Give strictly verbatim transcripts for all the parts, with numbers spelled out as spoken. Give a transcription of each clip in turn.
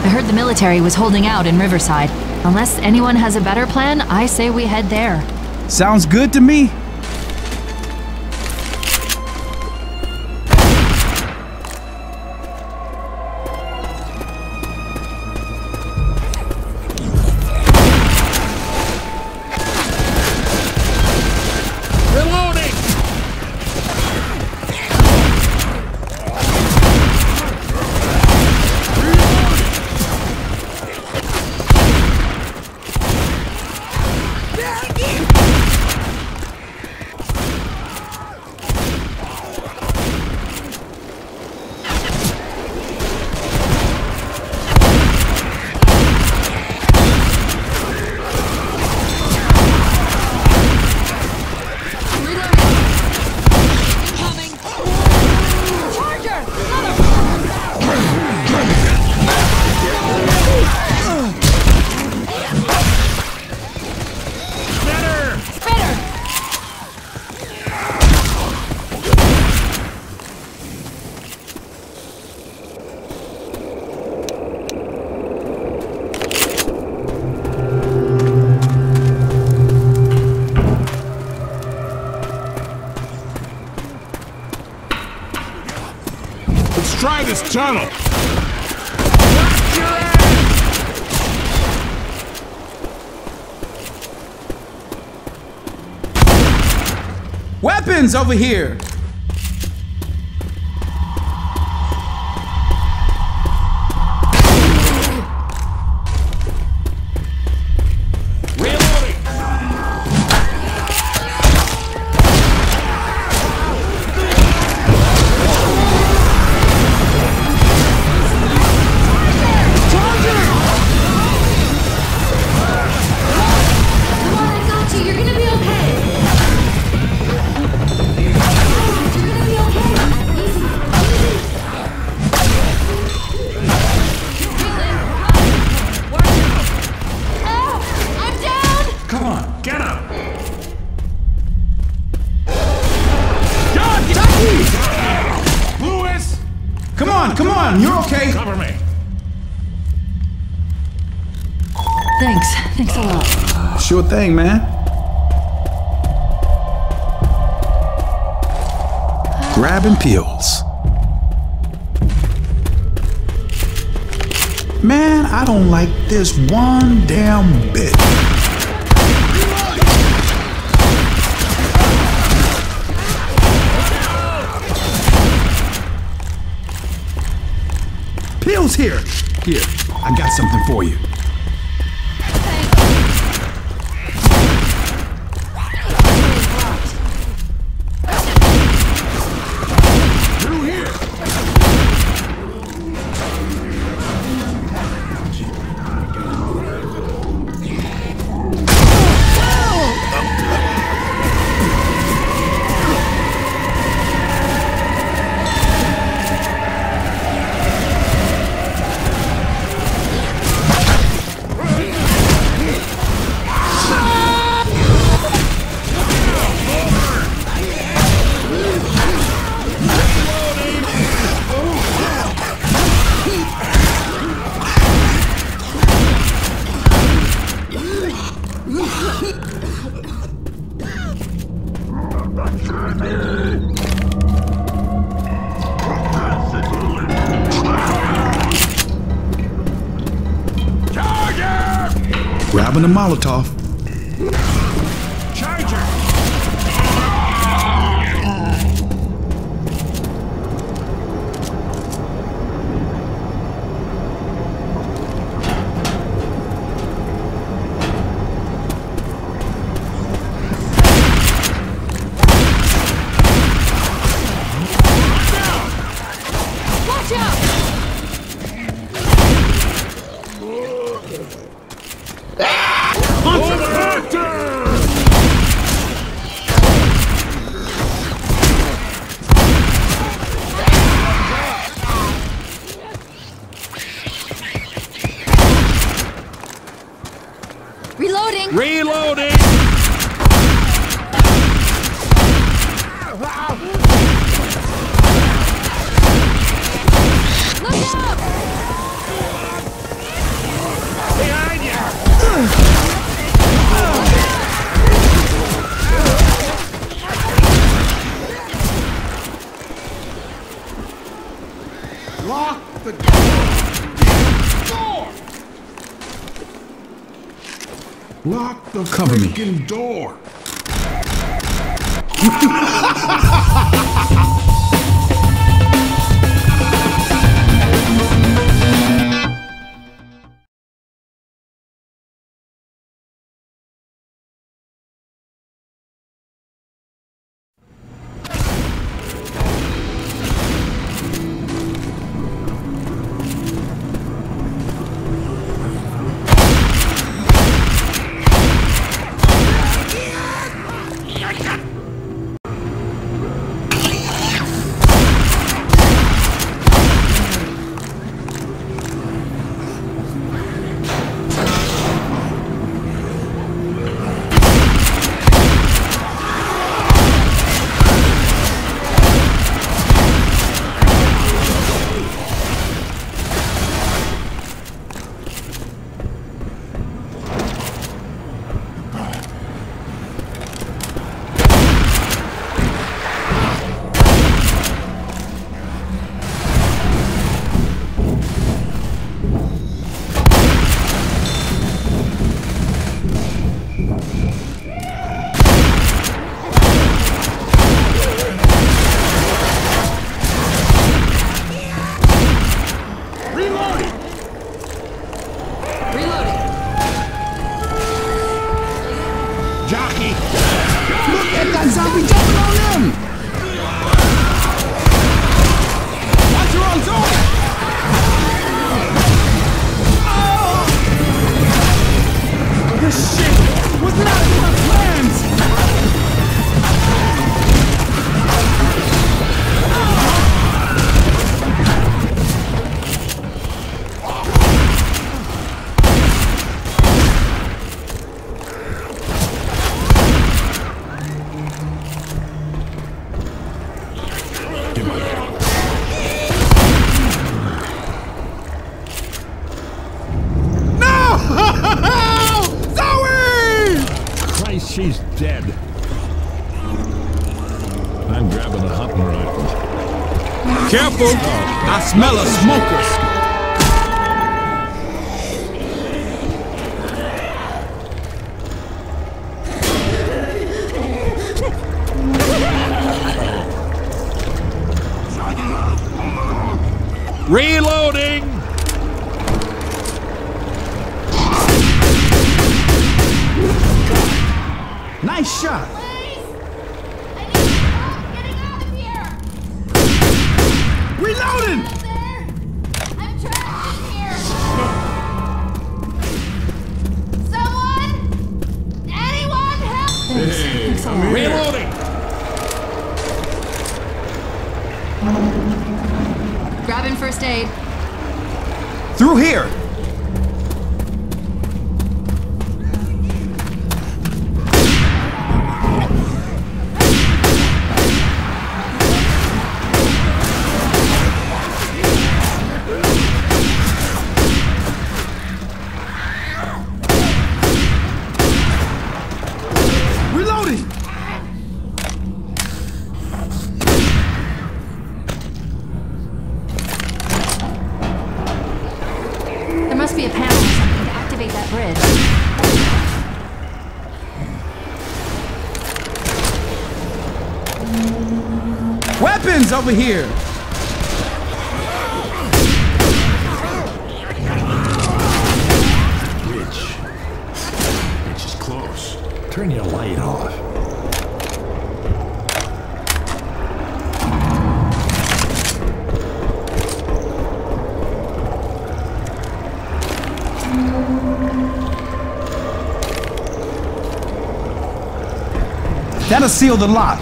I heard the military was holding out in Riverside. Unless anyone has a better plan, I say we head there. Sounds good to me. Try this tunnel! Weapons over here! You're okay. Cover me. Thanks. Thanks a lot. Sure thing, man. Grabbing pills. Man, I don't like this one damn bit. Pills here. Here, I got something for you. Grabbing a Molotov. Charger! Watch out! Monster! Lock the door! Lock the Cover me. freaking door! She's dead. I'm grabbing a hunting rifle. Careful! I smell a smoker. Reloading! Nice shot! Please! I need help getting out of here! Reloading! There! I'm trapped in here! Someone! Anyone help! Hey, I'm here. Reloading! Grabbing first aid. Through here! There must be a panel or something to activate that bridge. Weapons over here! Bridge. Bridge is close. Turn your light off. That'll seal the lock.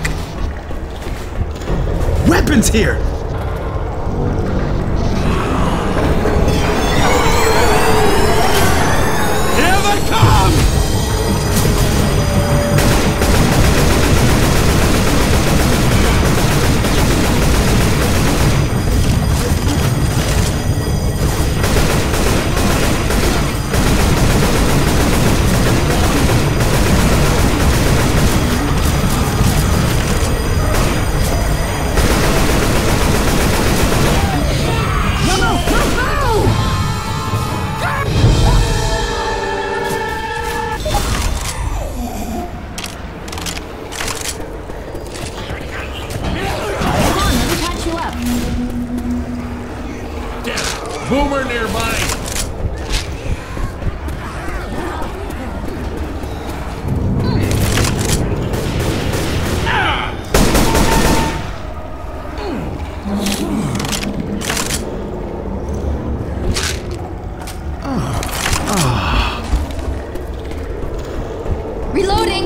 Weapons here! Here they come! boomer nearby. Reloading!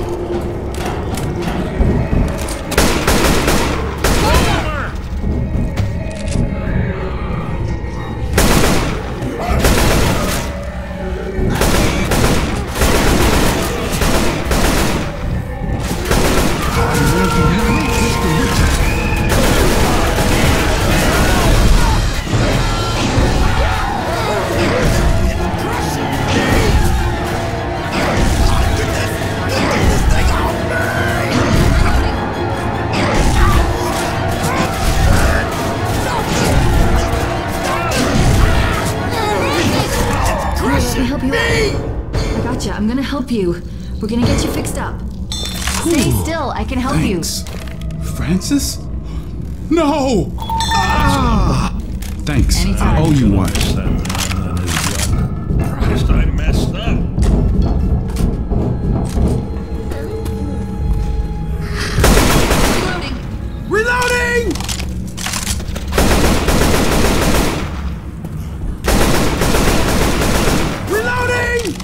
I'm gonna help you. We're gonna get you fixed up. Stay still, I can help Thanks. you. Francis? No! Ah! Thanks. Anytime. I owe you one. Christ, I messed up. Reloading! Reloading! Reloading!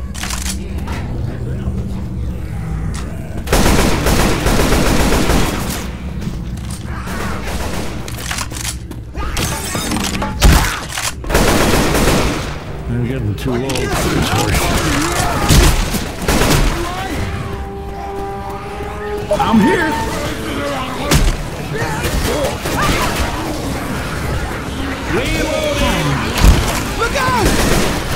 You're getting too old for this horse. I'm here! Look out!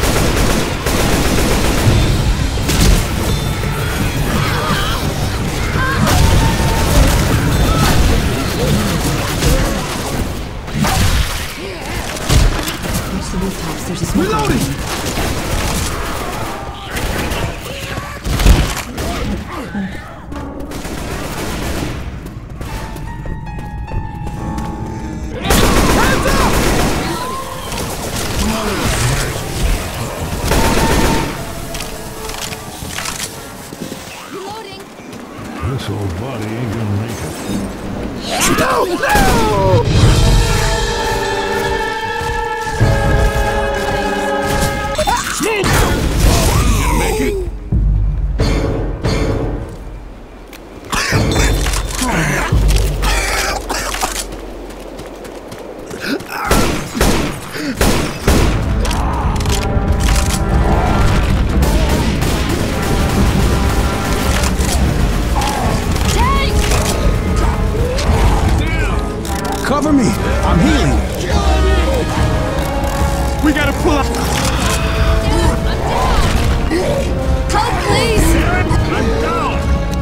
Watch the rooftops, there's a smoke. Reloading! This old body ain't gonna make it. No! No! Smoke! Oh, you gonna make it? Cover me! I'm healing! We gotta pull out! Help, please! I'm down!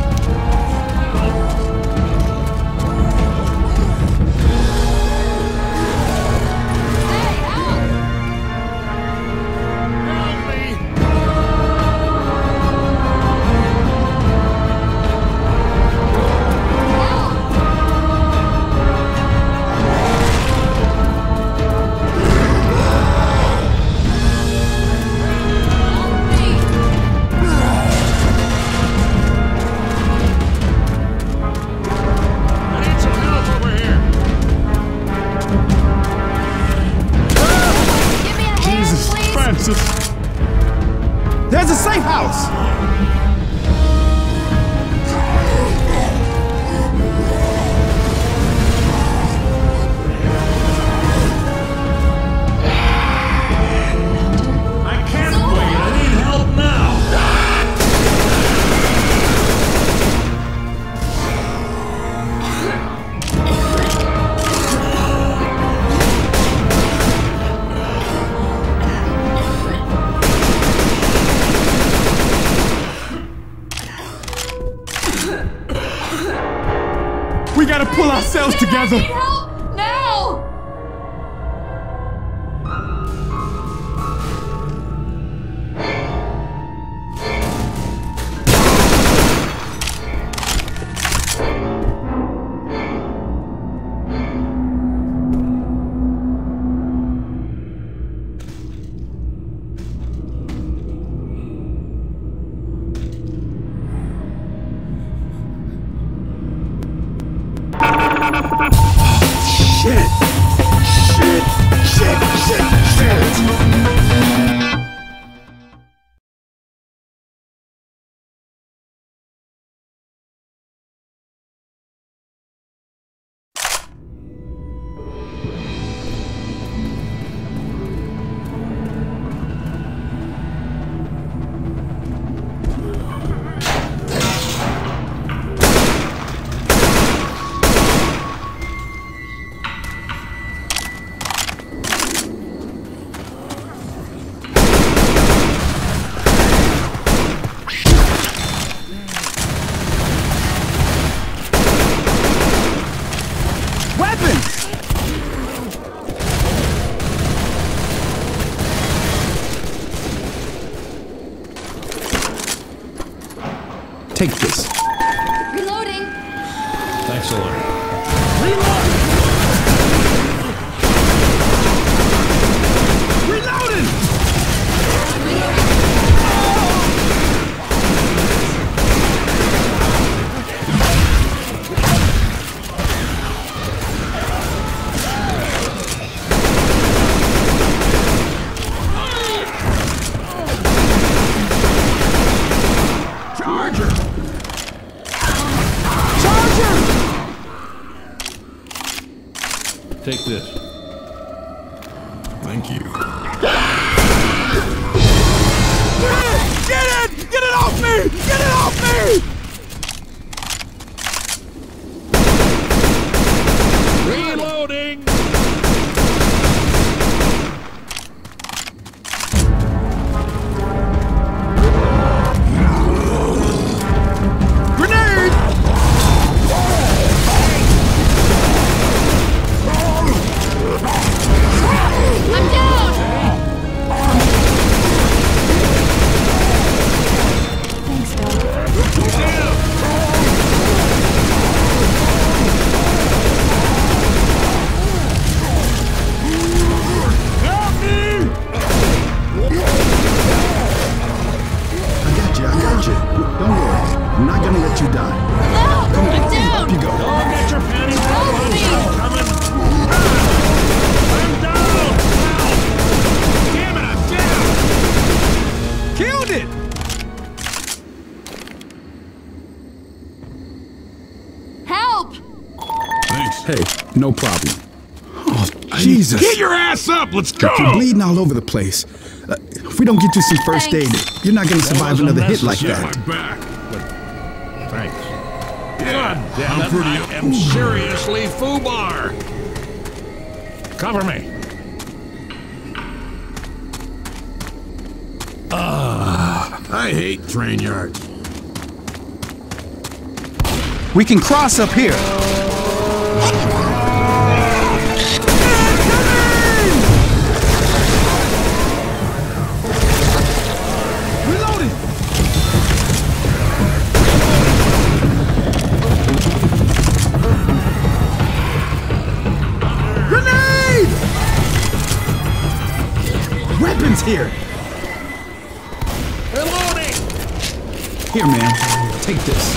Help me! I need some help over here! Give me a hand, Jesus, please! Francis! There's a safe house! I can't wait! I need help now! We gotta pull ourselves together! Help! Now! Take this. Reloading. Thanks a lot. Reloading! Charger! Charger! Take this. Thank you. Get it! Get it off me! Get it off me! Reloading! Grenade! I'm down. Thanks, Doc. Help me! I got you, I got you. Don't worry. I'm not gonna let you die. No, Come on, I'm down. up you go. Don't get your panties Help wet. me. Coming. I'm down! Damn it, I'm down! Killed it! Help! Thanks. Hey, no problem. Oh, Jesus. Get your ass up! Let's go! You're bleeding all over the place. Uh, if we don't get you some first Thanks. aid, you're not gonna survive That was another hit like unnecessary. that. My back. But thanks. God damn it, I am seriously foobar. Cover me. Ah, I hate train yards. We can cross up here. Reloading! Grenade! Weapons here! Reloading! Here, man. Take this.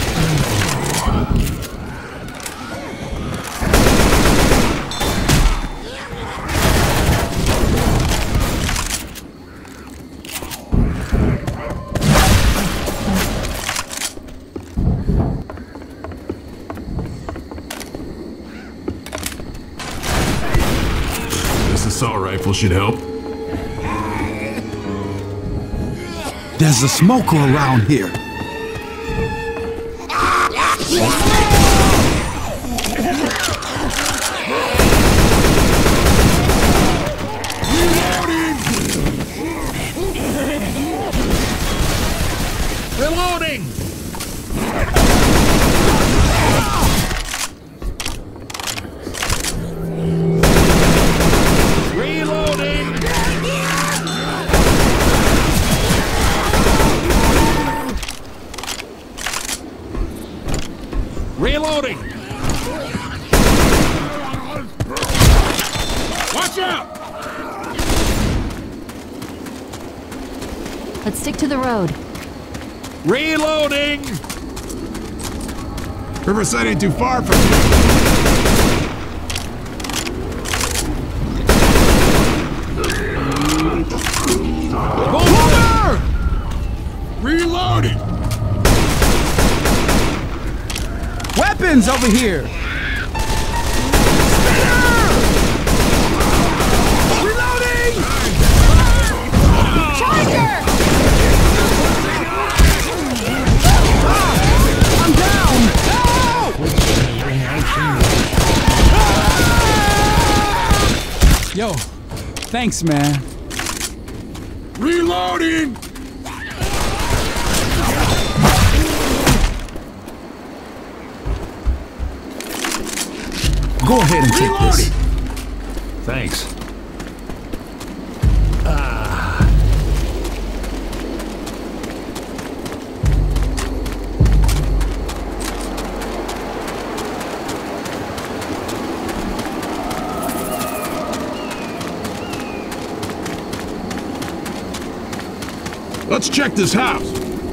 This assault rifle should help. There's a smoker around here. Reloading! Reloading! Reloading! Watch out! Let's stick to the road. Reloading! Riverside ain't too far from here. Boomer! Reloading! Weapons over here! Reloading! Charger! I'm down! Yo, thanks, man. Reloading! Go ahead and take this. Thanks. Let's check this house.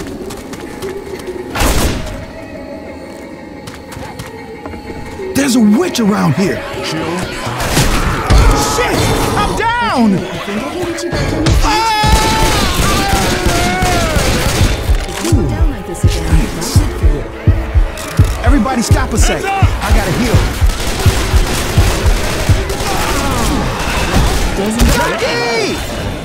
There's a witch around here. Chill. Shit! I'm down! Everybody stop a sec. I gotta heal. Jackie!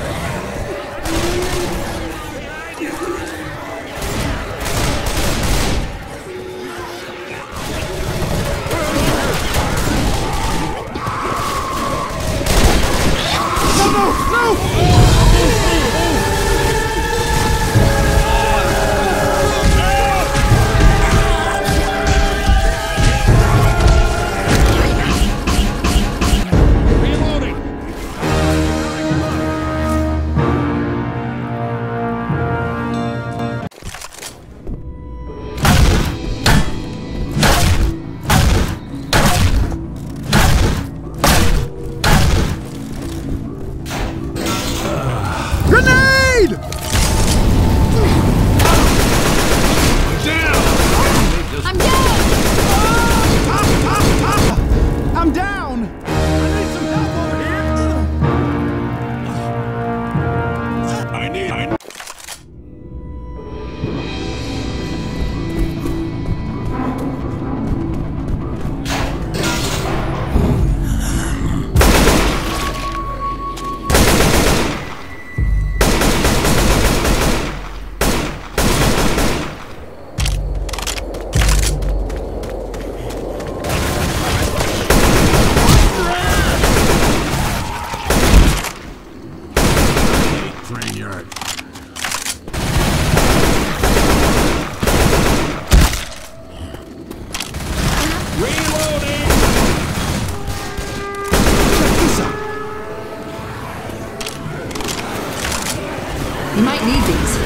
You might need these.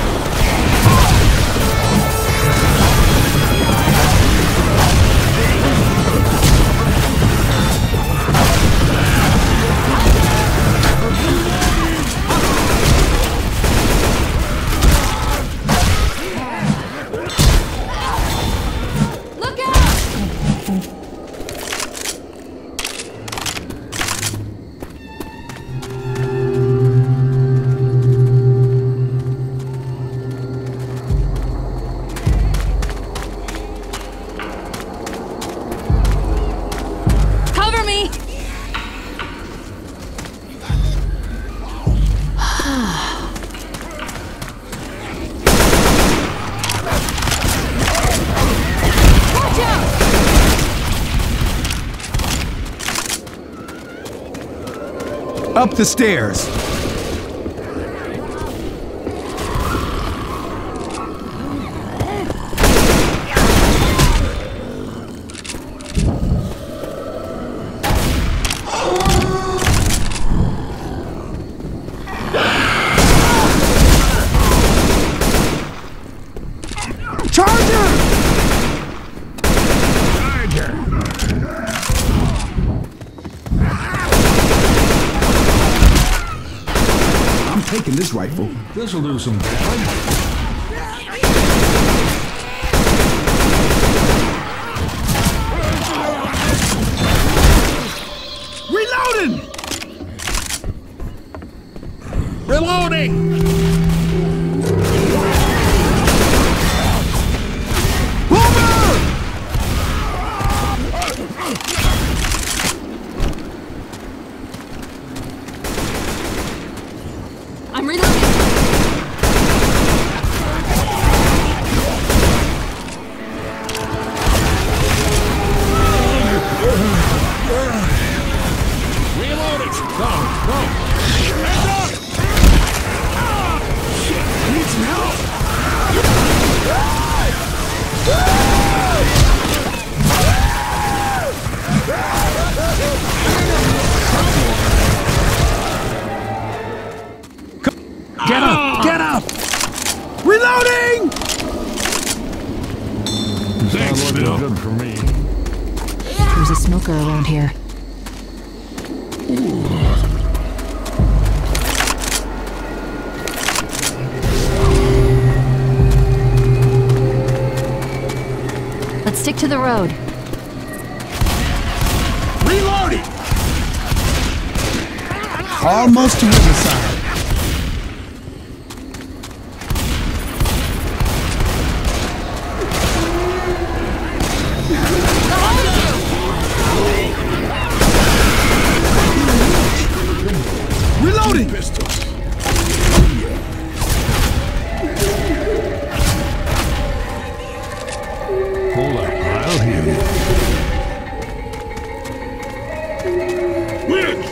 Up the stairs. Taking this rifle. This'll do some damage. Reloading! Reloading! I'm reloading. Reloading! Go! Go! Hands up! Shit! Need some help! Get up! Get up! Reloading! Thanks, Bill. Good for me. There's a smoker around here. Stick to the road. Reloading! Almost to Riverside. Reloading! Pistols. Hold up, I'll heal you. Witch!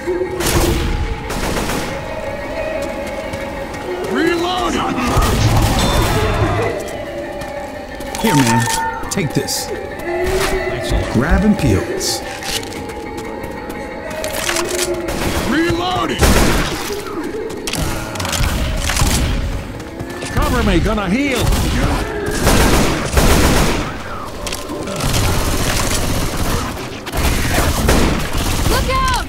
Reloading! Here, man. Take this. Thanks a lot. Grabbing pills. Reloading! Cover me, gonna heal. Look out!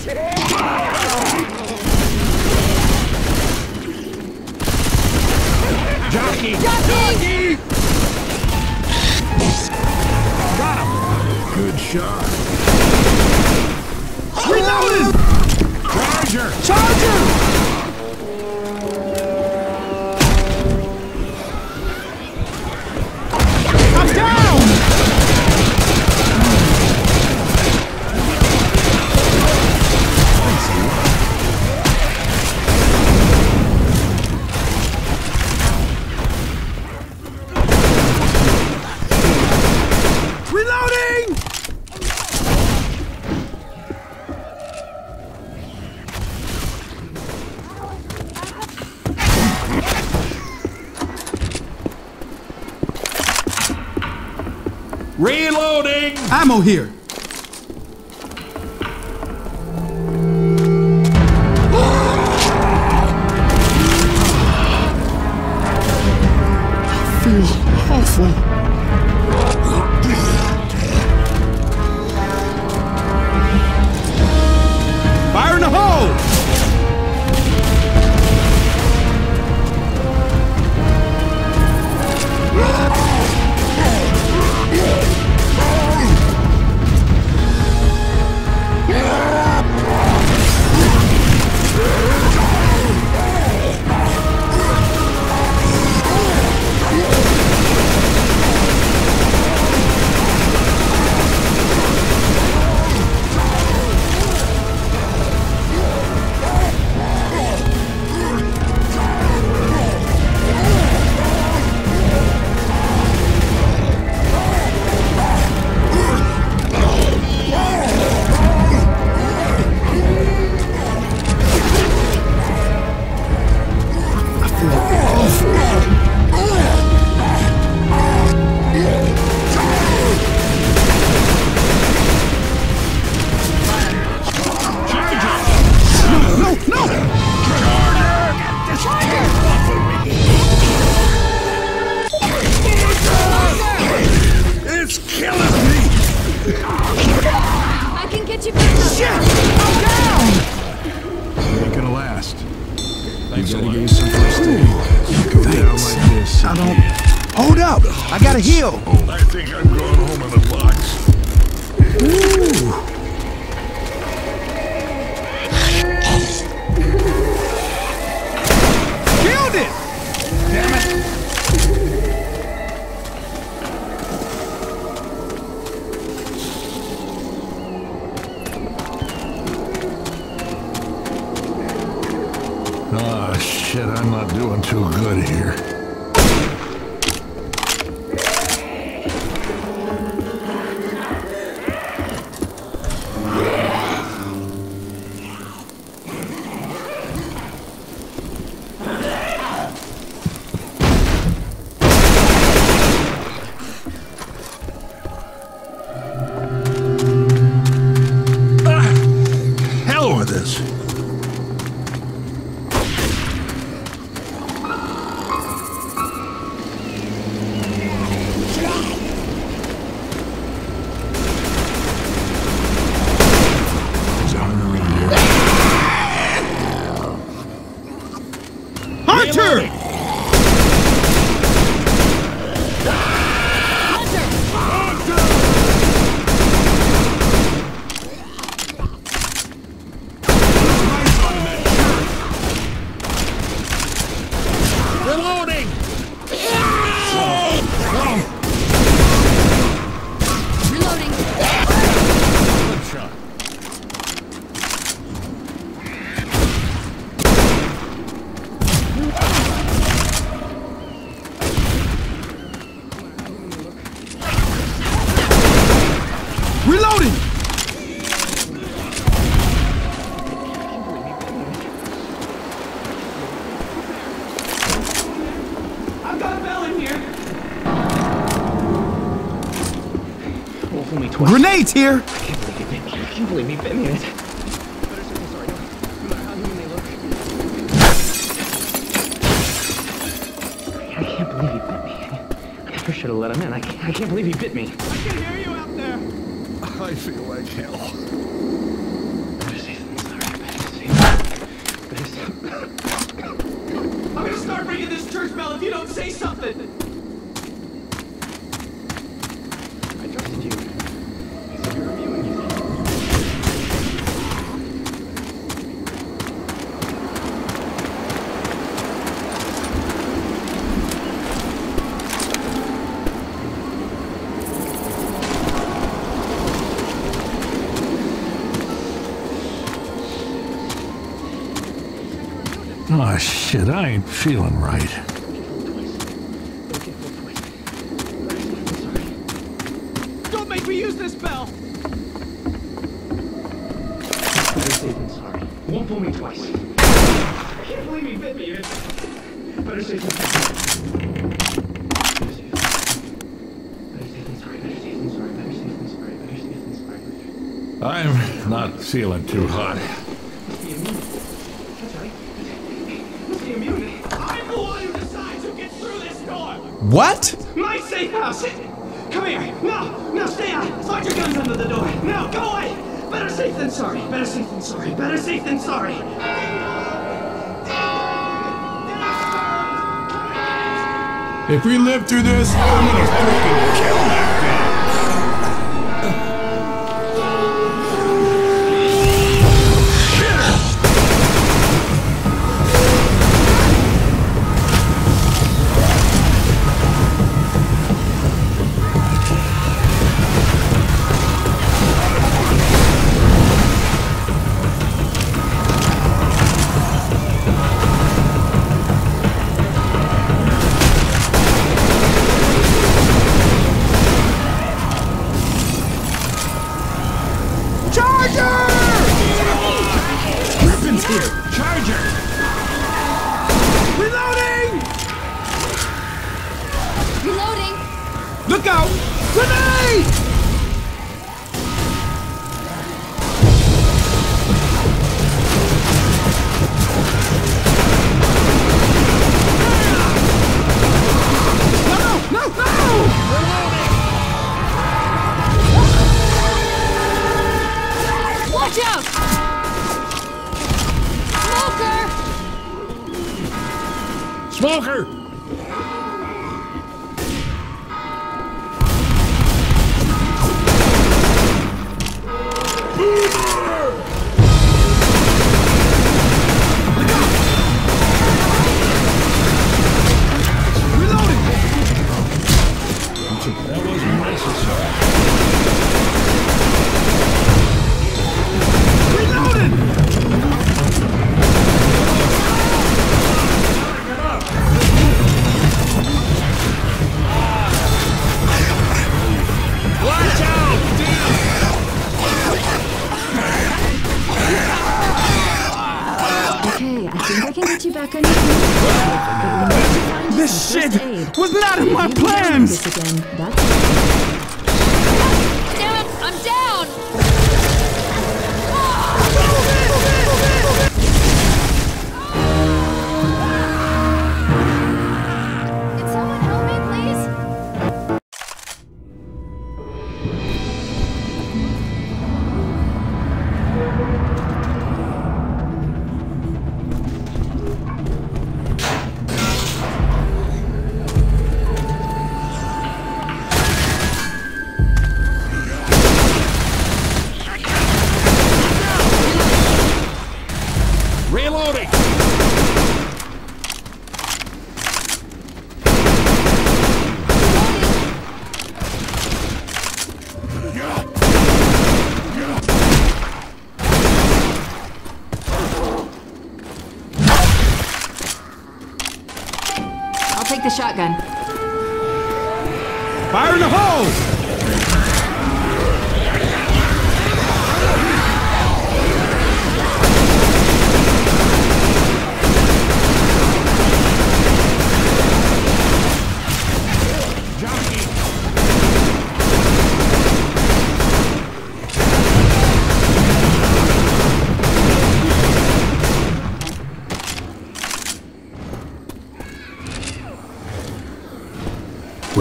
Jockey! Jockey! Got him! Good shot. Reloading! Charger! Charger! I'm down! Reloading! Reloading! Ammo here. I feel awful. Fire in the hole! It's killing me! I can get you back up. Shit! I'm down! Ain't gonna last. Thanks a Gotta lot. give you some first aid. Go down Thanks. like this. I don't. Hold up! I gotta heal. I think I'm going home in a box. Ooh. Killed it! Damn it! Ah, shit, I'm not doing too good here. Ah, hell with this. Hunter! Hunter! twice. Grenades here! I can't believe he bit me. I can't believe he bit me. It's... Better say I'm sorry. No, no matter how human they look. I can't believe he bit me. I never should have let him in. I can't, I can't believe he bit me. I can hear you out there. I feel like hell. Better say I'm sorry. Better say Better say I'm gonna start ringing this church bell if you don't say something. I trusted you. I said you're immune. Oh, shit, I ain't feeling right. Don't make me use this bell! Better safe than sorry. Won't fool me twice. I can't believe he bit me. Better safe than sorry. Better safe. Better safe than sorry. Better safe than sorry. Better safe than sorry. Better safe than sorry. I'm not feeling too hot. Must be immune. That's right. Must be immune. I'm the one who decides who gets through this door! What? My safe house! Come here! No! No, stay out! Slide your guns under the door! No, go away! Better safe than sorry! Better safe than sorry! Better safe than sorry! If we live through this, I'm gonna freaking kill that guy. Weapons here! Charger! Reloading! Reloading! Look out! Grenade! No, no, no, no! Watch out! Smoker! Smoker! That wasn't necessary. Reloading! Watch out! Okay, I think I can get you back on your feet. But we need to find you This some shit first aid. was not in my If you do plans! this again, that's Damn it! I'm down! Can someone help me, please? Reloading! I'll take the shotgun. Fire in the hole!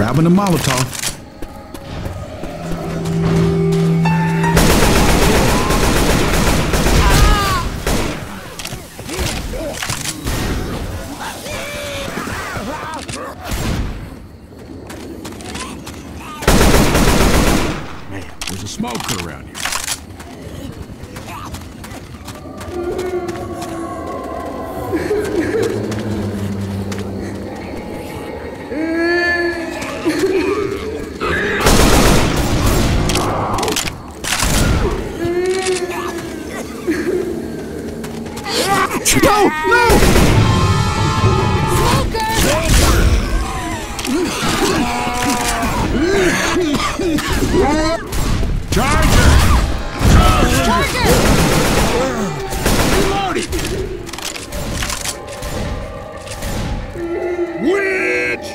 Grabbing a Molotov. There's a smoker around here. No! No! Charger! Charger! Reloading! Witch!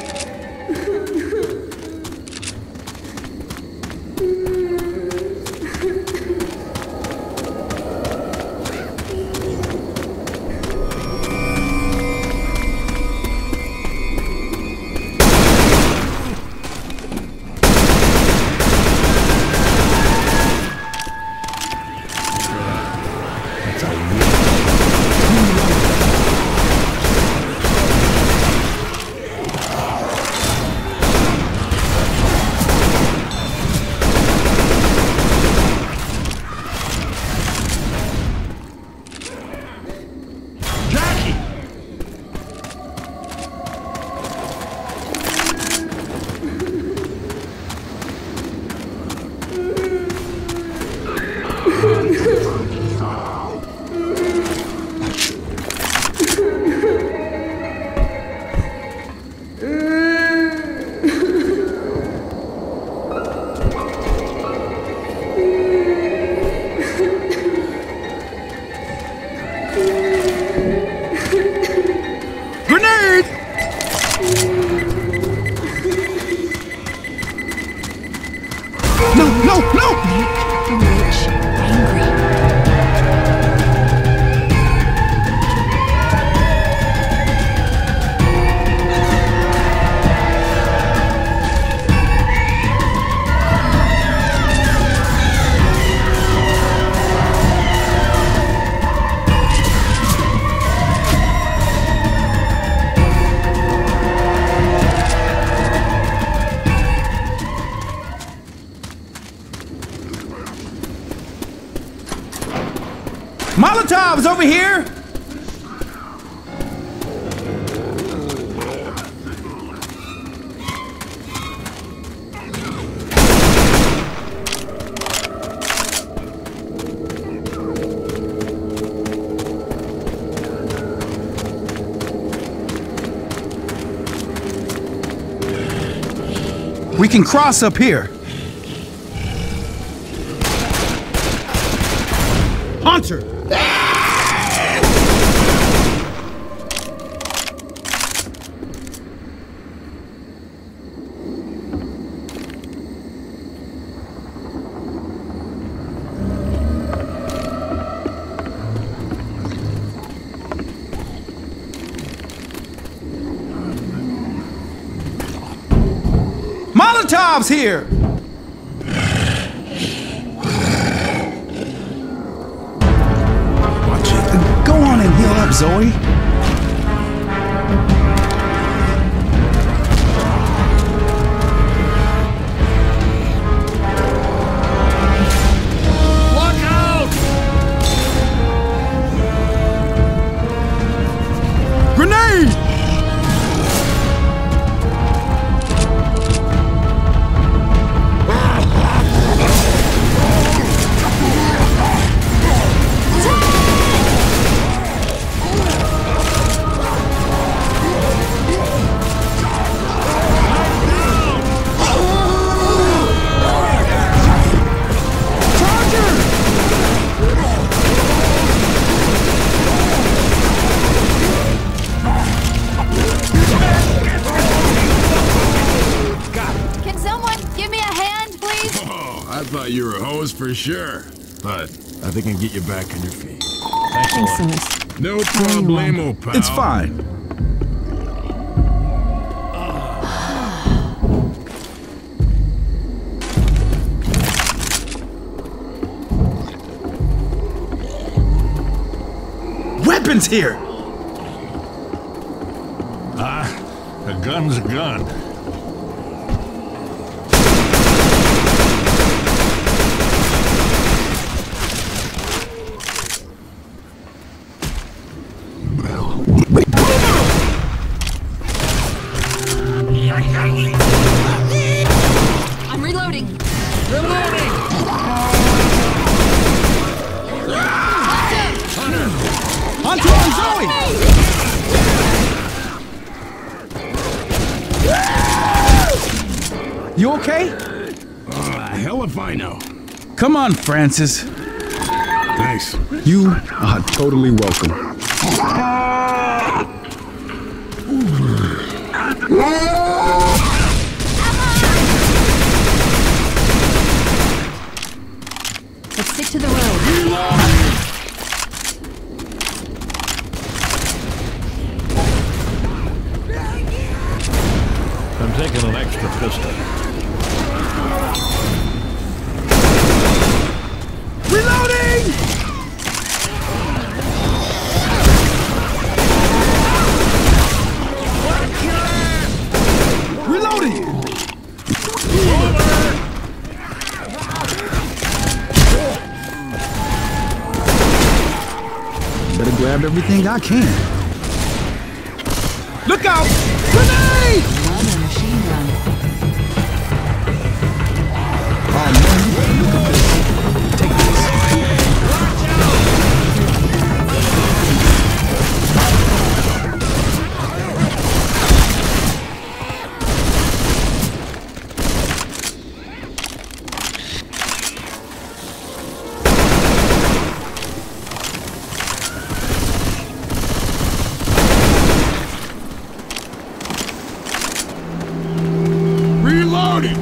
No, no, no! Make the witch angry. Molotovs over here! We can cross up here. Hunter! Molotovs here! Watch it. Go on and heal up, Zoe. Look out! Grenade! Can someone give me a hand, please? Oh, I thought you were a hose for sure. But I think I can get you back on your feet. Thanks, Louis. No problemo, pal. It's fine. happens here? Ah, a gun's a gun. I'm reloading. Reloading! Hunter and Zoe! You okay? Uh, hell if I know. Come on, Francis. Thanks. You are totally welcome. Let's stick to the road. I'm taking an extra pistol. Reloading! Reloading! Better grab everything I can. Look out! Grenade! Another machine gun. Oh man, you better look at this. Take this. Reloading!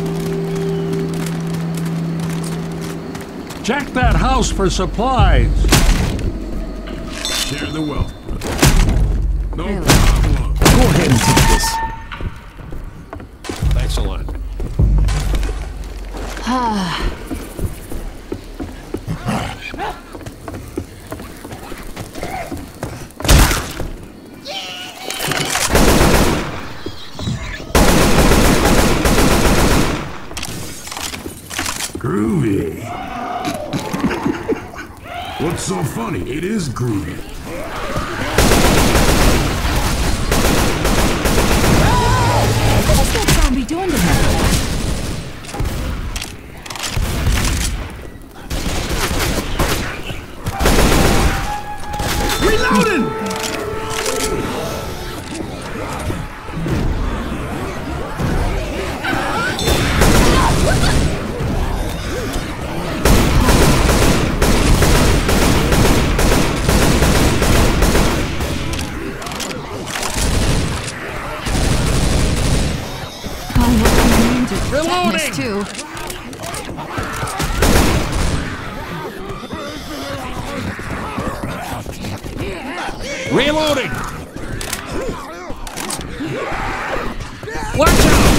Check that house for supplies. Share the wealth, brother. No Really? problem. Go ahead and take this. Thanks a lot. Groovy. What's so funny? It is groovy. What's that zombie doing to him? Reloading! Reloading! Too. Reloading! Watch out!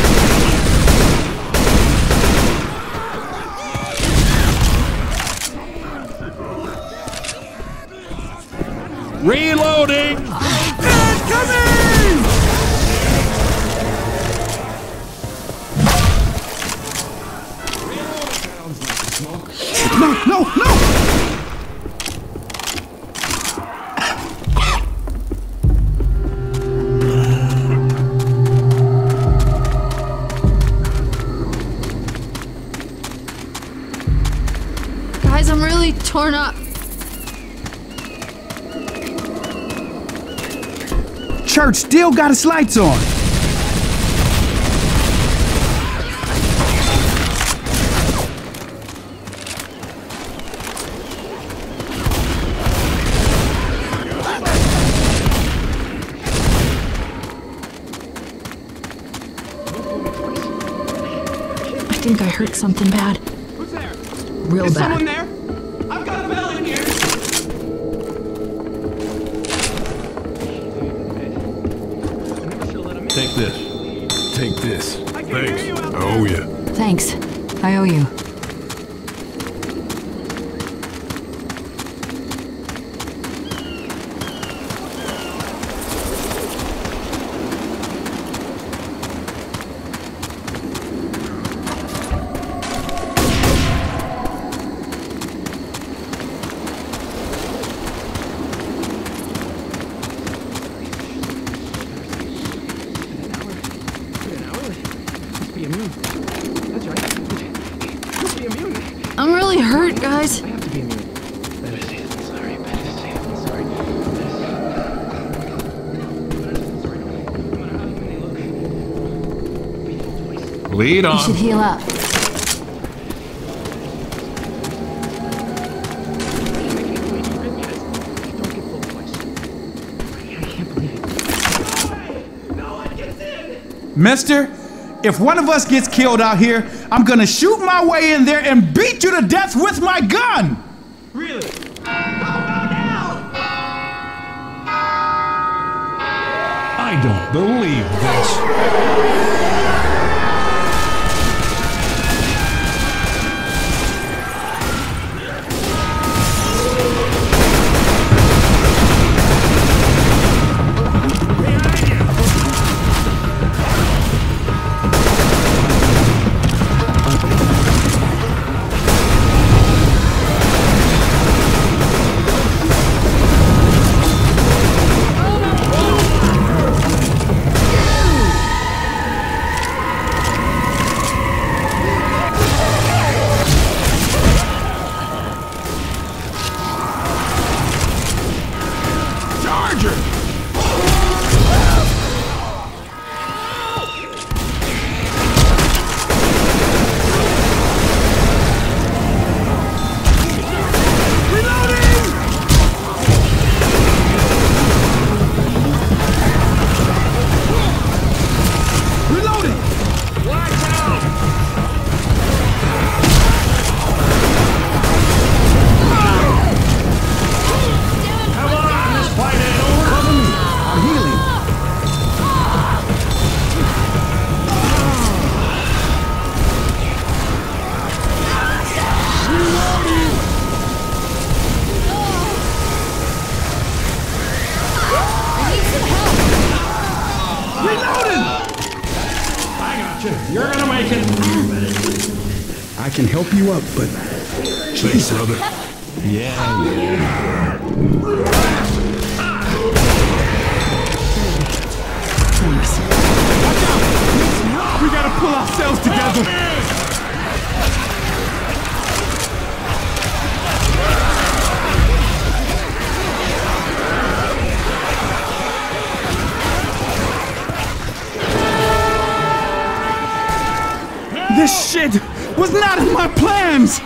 Reloading! Coming! No, no, no! Guys, I'm really torn up. Church still got its lights on. I think I heard something bad. Who's there? Real Is bad. someone there? I've got a bell in here. Take this. Take this. I can Thanks. hear you out there. Oh, yeah. Thanks. I owe you. Lead You should on. heal up. Mister, if one of us gets killed out here, I'm gonna shoot my way in there and beat you to death with my gun! Really? I don't believe this. You're gonna make it. I can help you up, but Thanks, brother. yeah, yeah. We gotta pull ourselves together! This shit was not in my plans!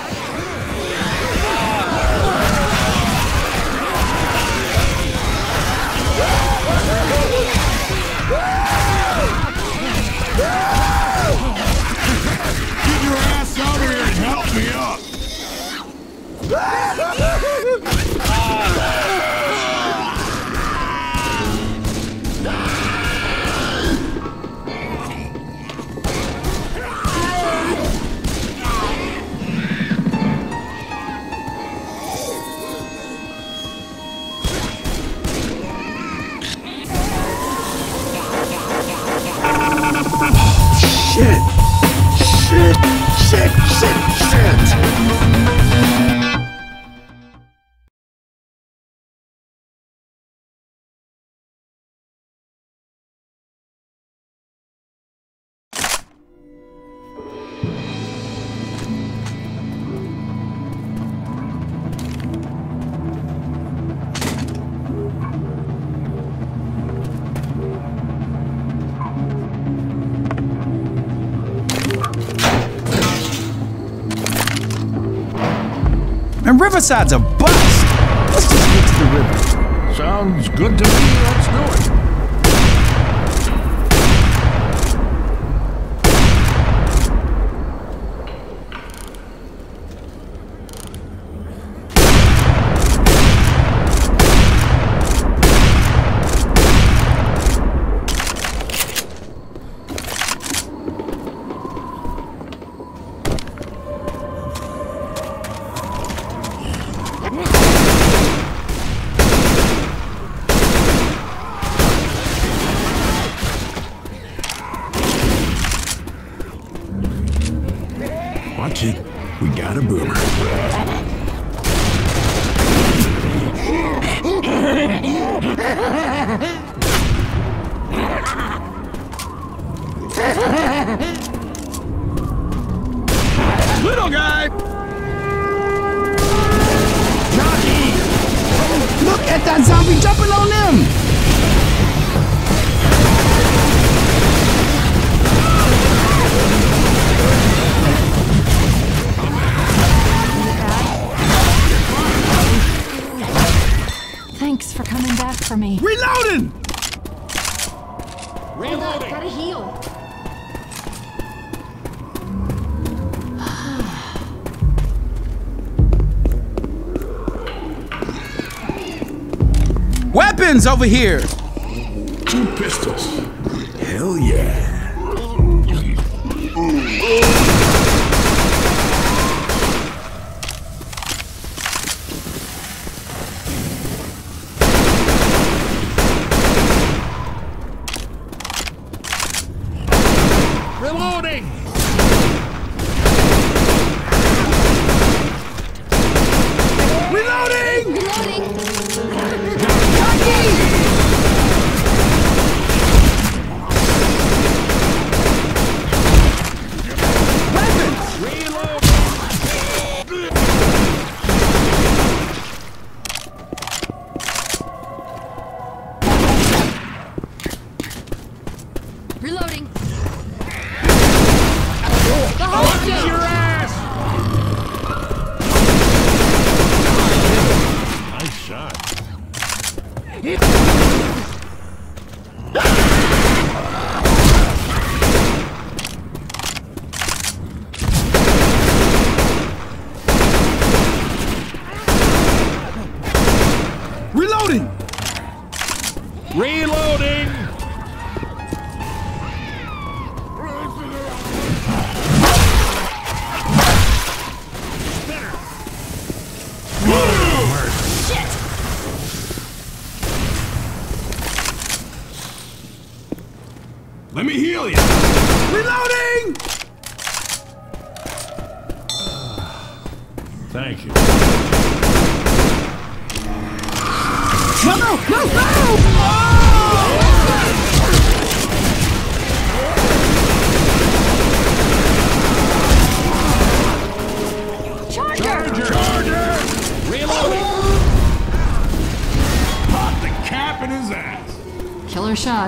Get your ass over here and help me up. Shit! Shit! Shit! Shit! Shit! And Riverside's a bust! Let's just get to the river. Sounds good to me. Let's do it. Watch it. We got a boomer. Little guy! Look at that zombie jumping on them! Thanks for coming back for me. Reloading! Hold up, gotta heal. Weapons over here! Two pistols. Hell yeah. Reloading! Reloading! Reloading. Reloading. The hostage! Your ass! Nice shot. Reloading! Reloading! Let me heal you. Reloading! Thank you. No, no, no, no! Charger! Charger! Reloading! Pop the cap in his ass. Killer shot.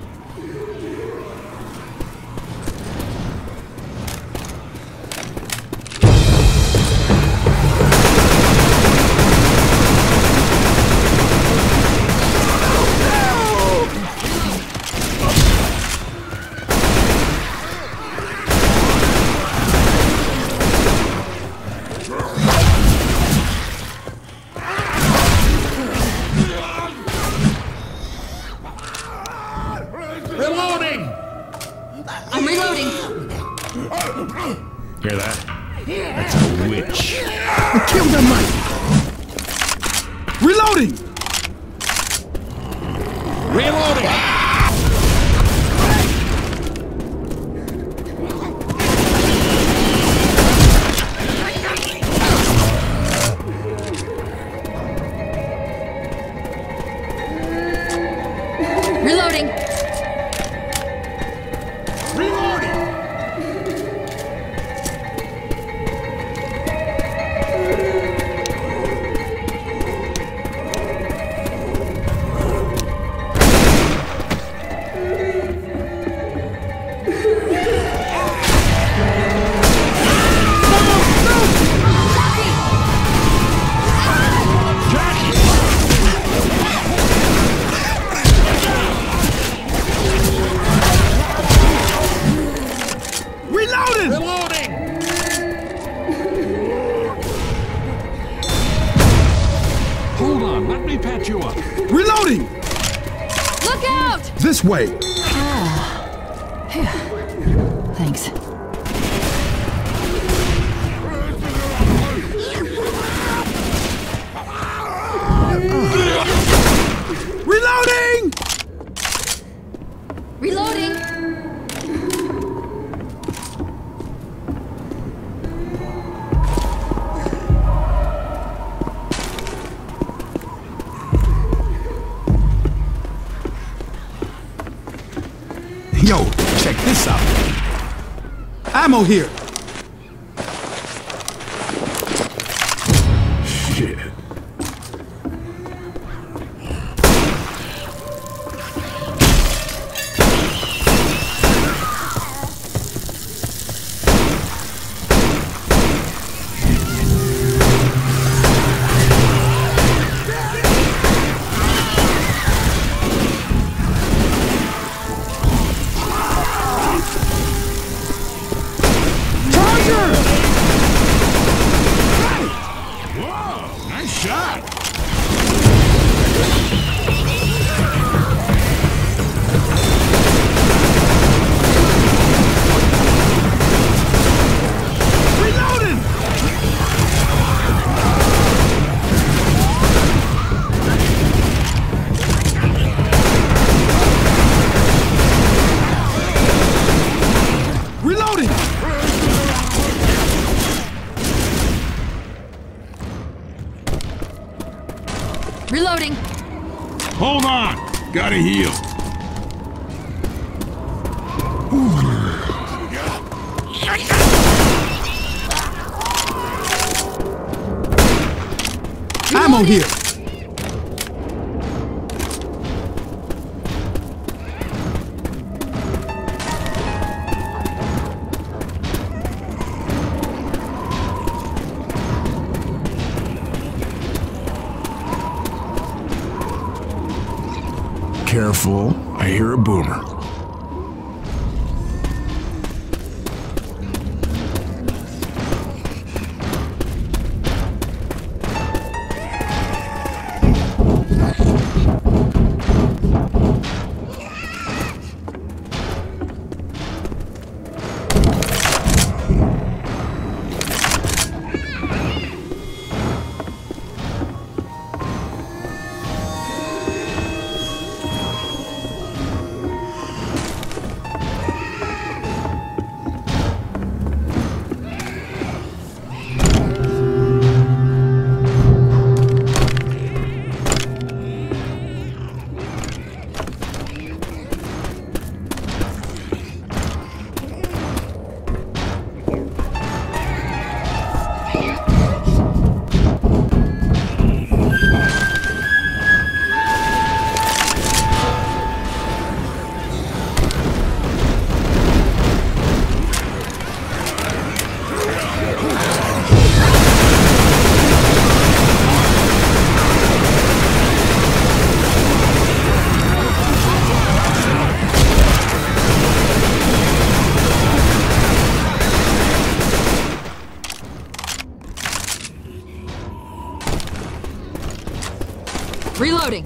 Reloading! I'm reloading. Hear that? That's a witch. Kill them, Mike! Reloading! Reloading! Reloading. Reloading. Reloading! Reloading! Hold on, let me patch you up. Reloading! Look out! This way! Thanks. Reloading! Reloading! Yo, check this out. Ammo here. Shit. Reloading. Hold on. Gotta heal. Ammo here. Careful. I hear a boomer. Reloading.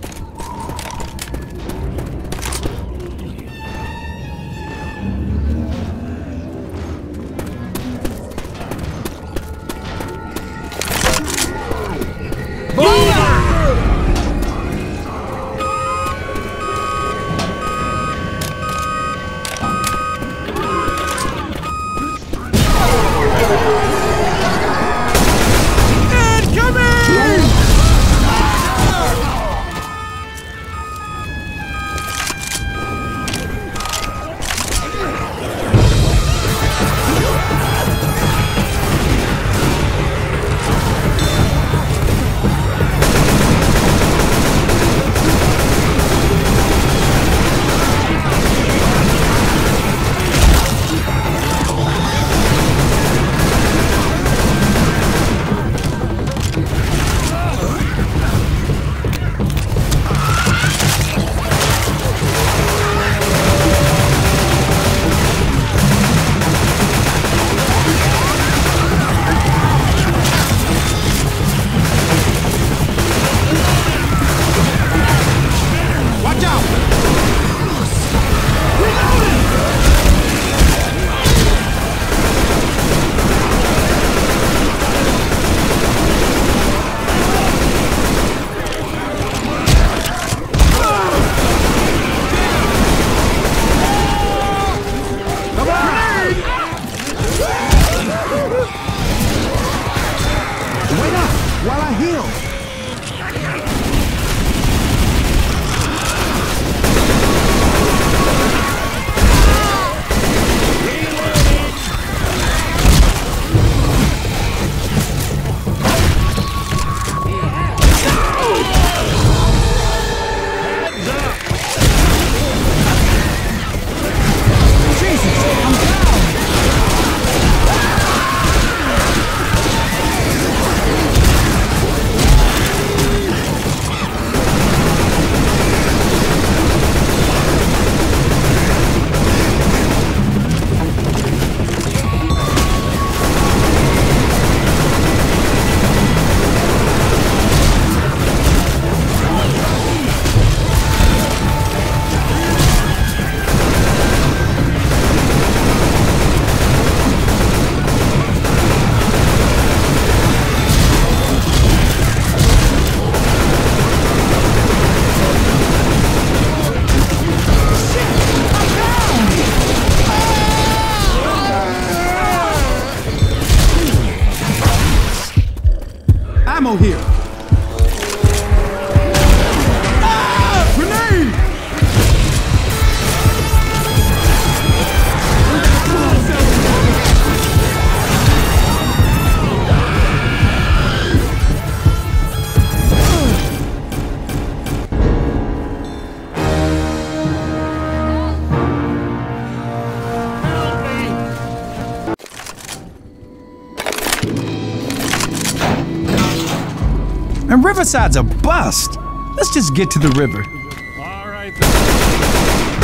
Riverside's a bust. Let's just get to the river. All right, then.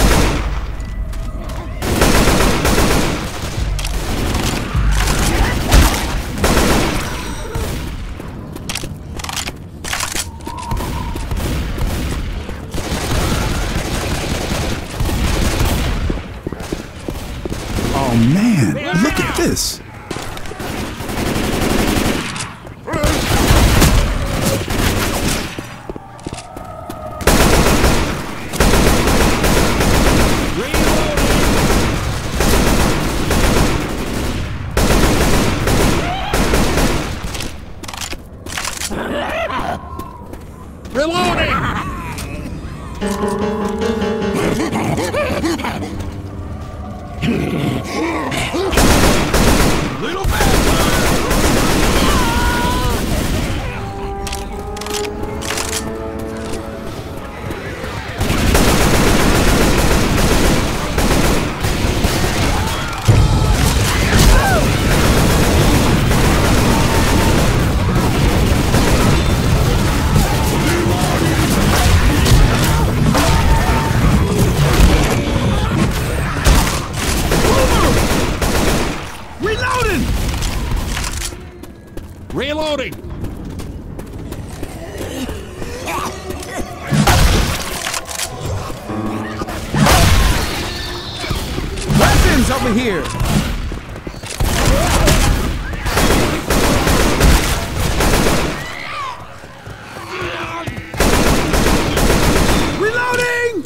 Oh man, look at this. Reloading! Little Reloading! Weapons over here. Reloading!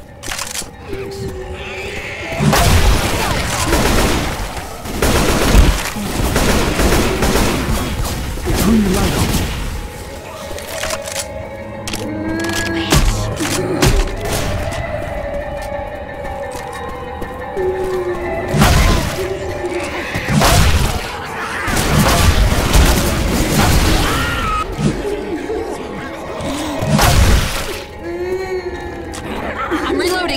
Turn your light on. I'm reloading.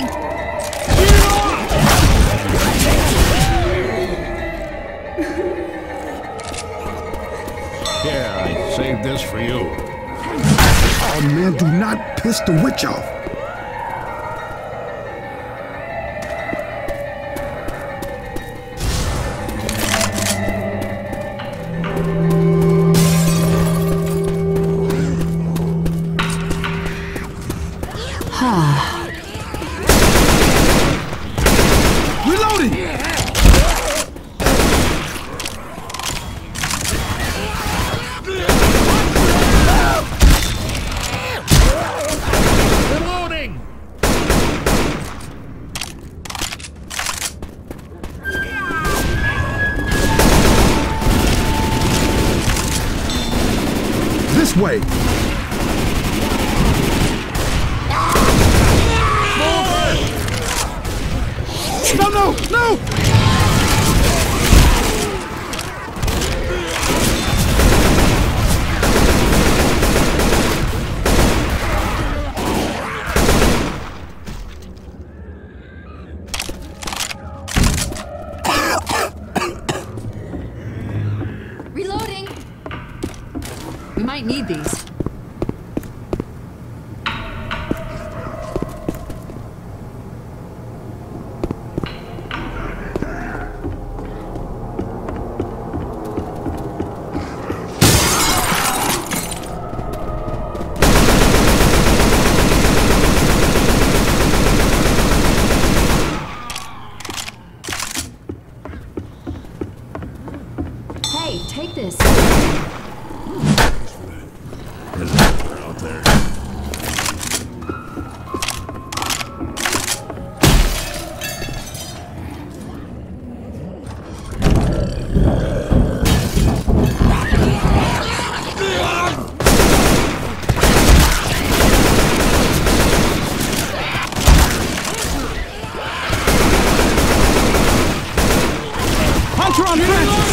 Here, I saved this for you. Oh man, do not piss the witch off. Reloading! Reloading! This way. No, no, no! Reloading. We might need these. Hey, take this. Out there. Hunter on trenches!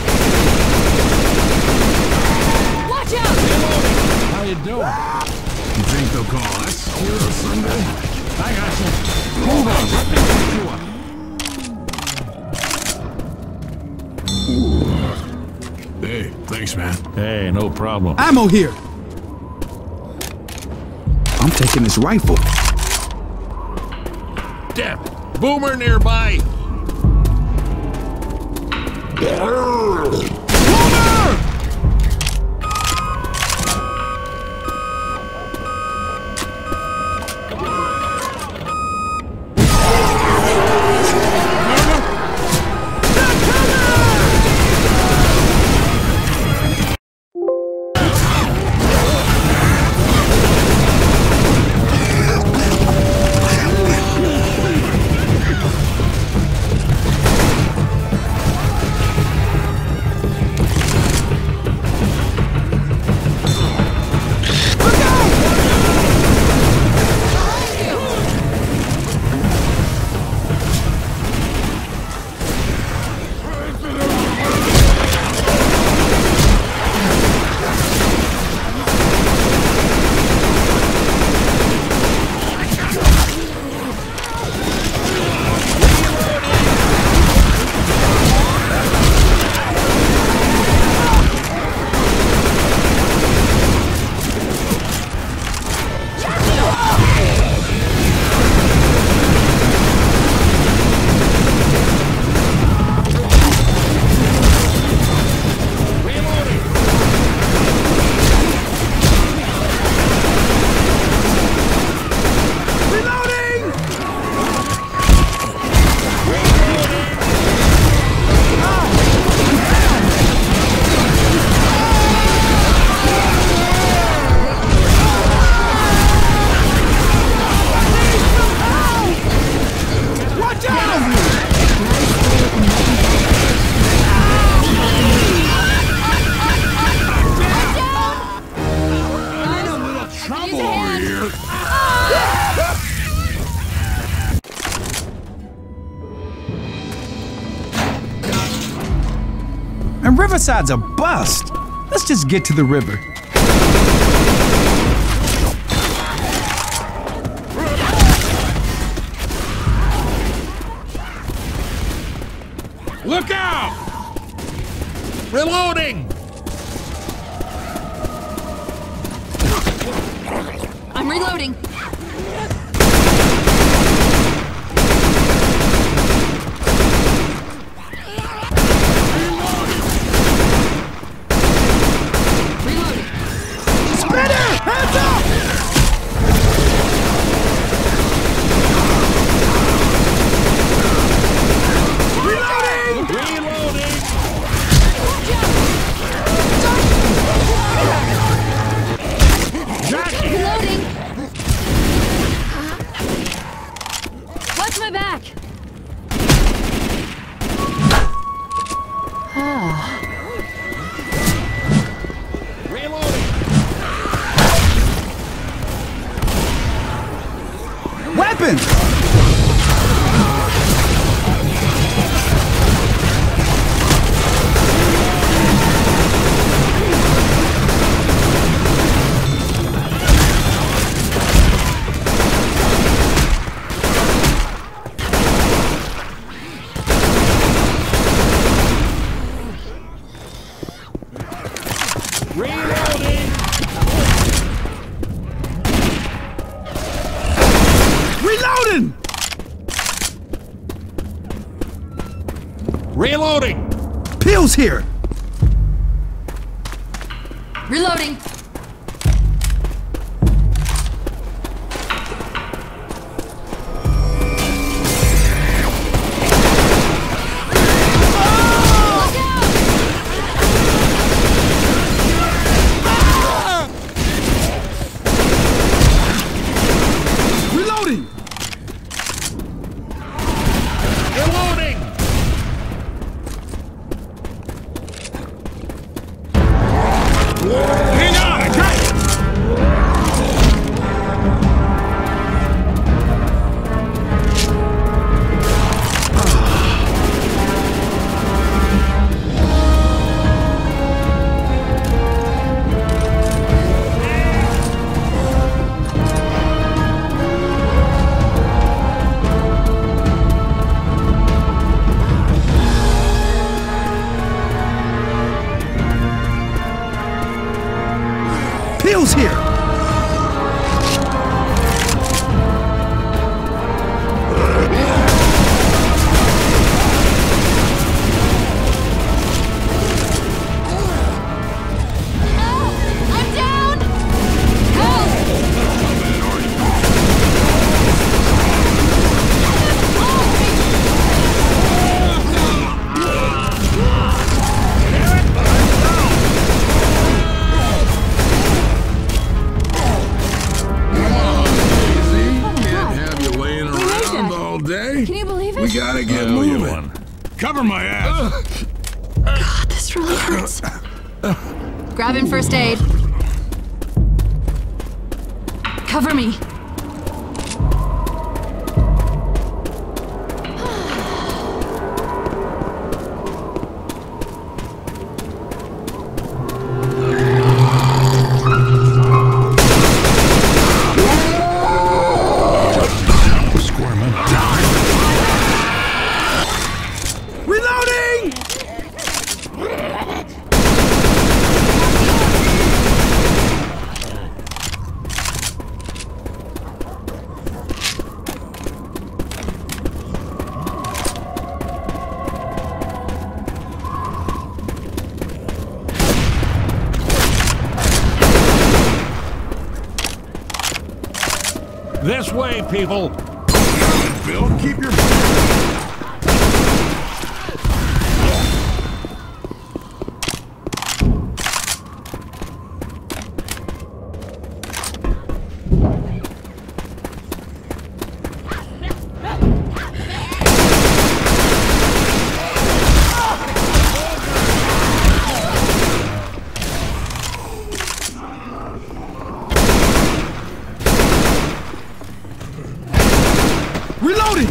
Watch out! How you doing? You think they'll call us here on Sunday? I got you. Hold on, let me pick you up. Hey, thanks, man. Hey, no problem. Ammo here! I'm taking his rifle. Damn it. Boomer nearby. Boomer! And Riverside's a bust. Let's just get to the river. Look out! Reloading! I'm reloading. Weapons! Reloading! Reloading! Pills here! Reloading! Reloading! Reloading! Hang on! gotta get I owe you moving. one. Cover my ass. God, this really hurts. Grabbing first aid. Cover me. Reloading! This way, people. Bill, keep your... Reloading!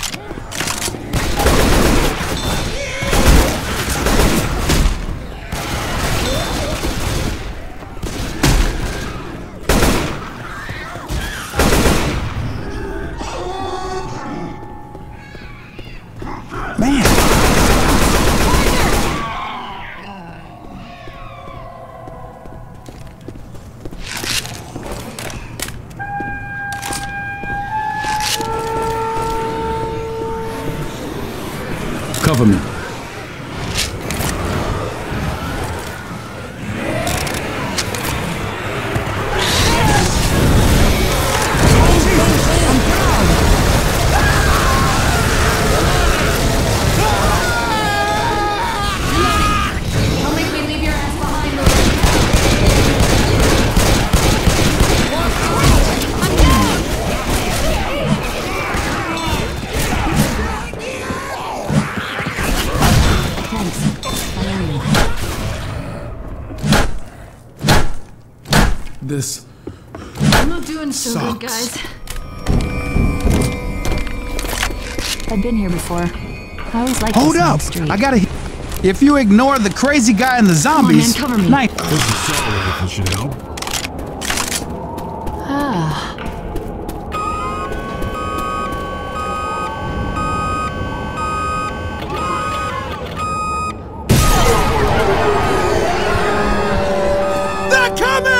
Man! Cover me. Don't make me leave your ass behind, Louis. I'm down! This. I'm not doing so Sucks. good, guys. I've been here before. I always like Hold this up! street. I gotta. If you ignore the crazy guy and the zombies, cover me. nice. This is solid if it should help. Ah. They're coming!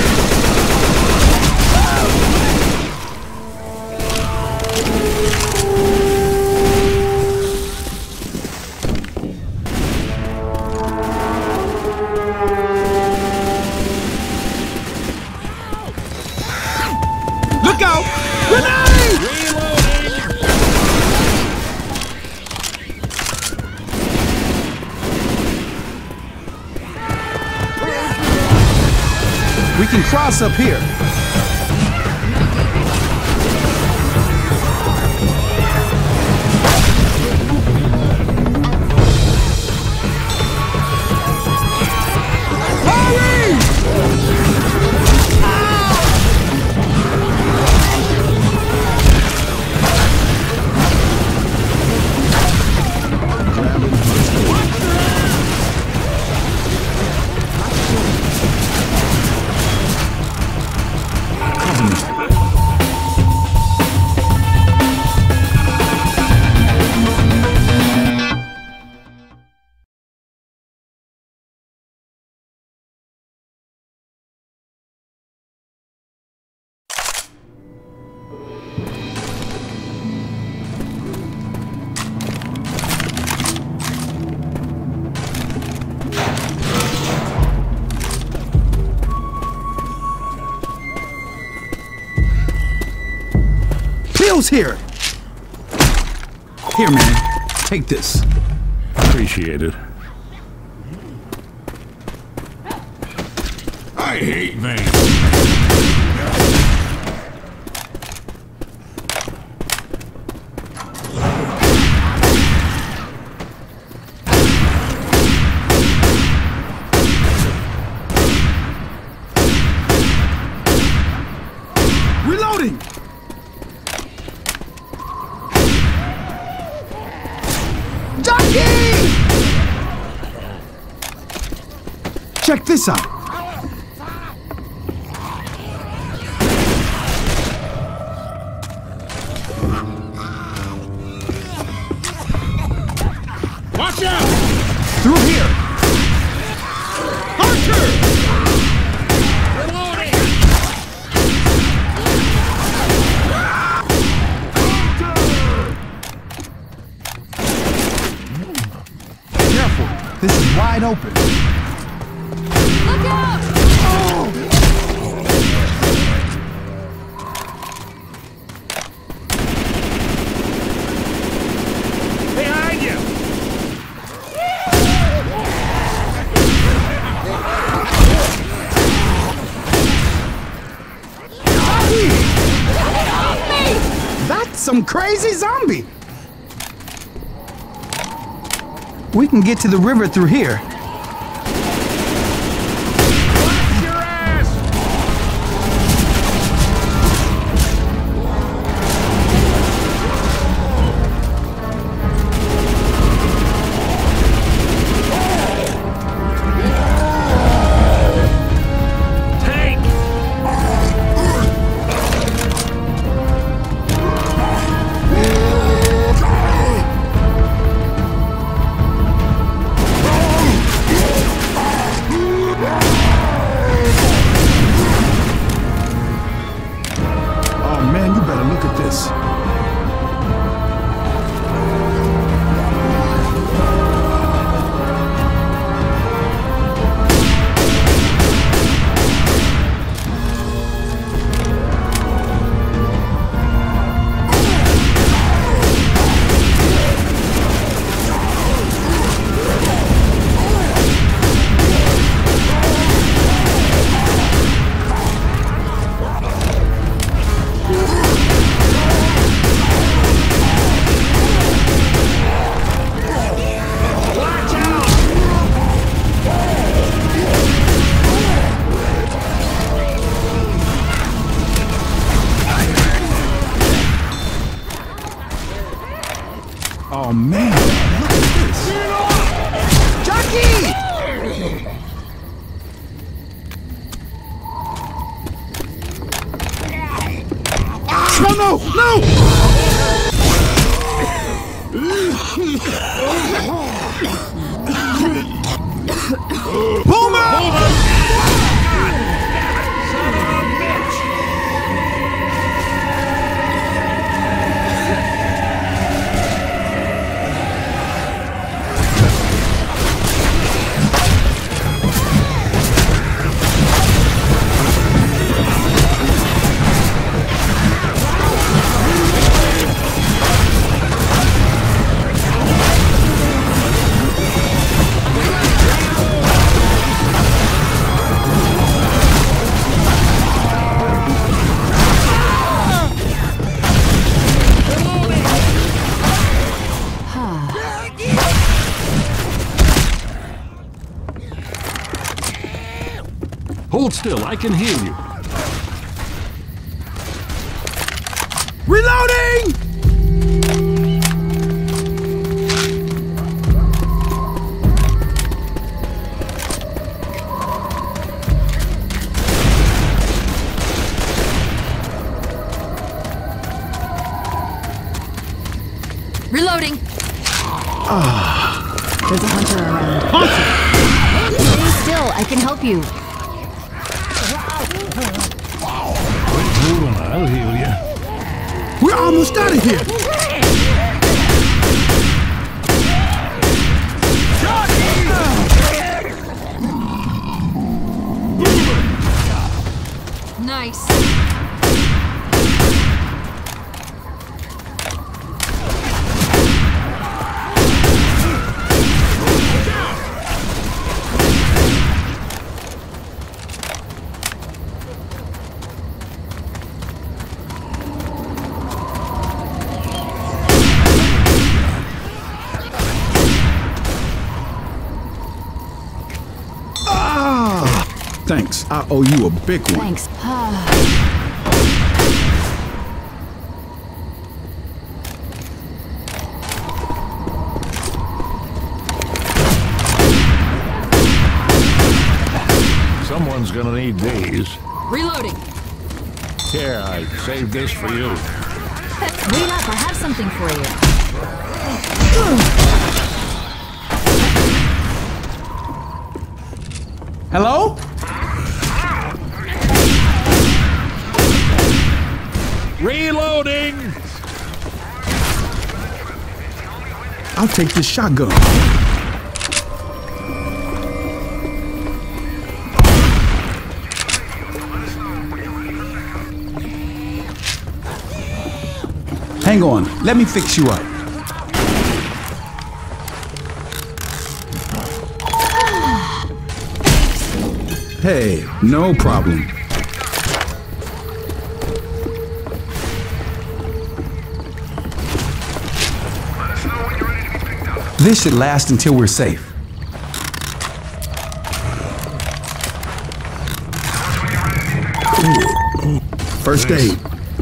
Look out! Grenade! We can cross up here. Bill's here. Here, man. Take this. Appreciate it. I hate Van. Reloading! Jockey! Check this out. Watch out! Through here. Archer! Reloading! Careful. This is wide open. Look out! Behind you! That's some crazy zombie. We can get to the river through here. Watch your ass! Tank! Oh man, you better look at this. Oh man, look at this. Jockey! No, no, no! Boomer! Hold still, I can hear you. Reloading! Reloading. There's a hunter around. Hunter! Stay still. I can help you. Hold on, I'll heal you. We're almost out of here. Nice. Thanks. I owe you a big one. Thanks. gonna need these. Reloading. Here, I saved this for you. Wait up, I have something for you. Hello? Reloading! I'll take this shotgun. Hang on, let me fix you up. Hey, no problem. This should last until we're safe. First aid.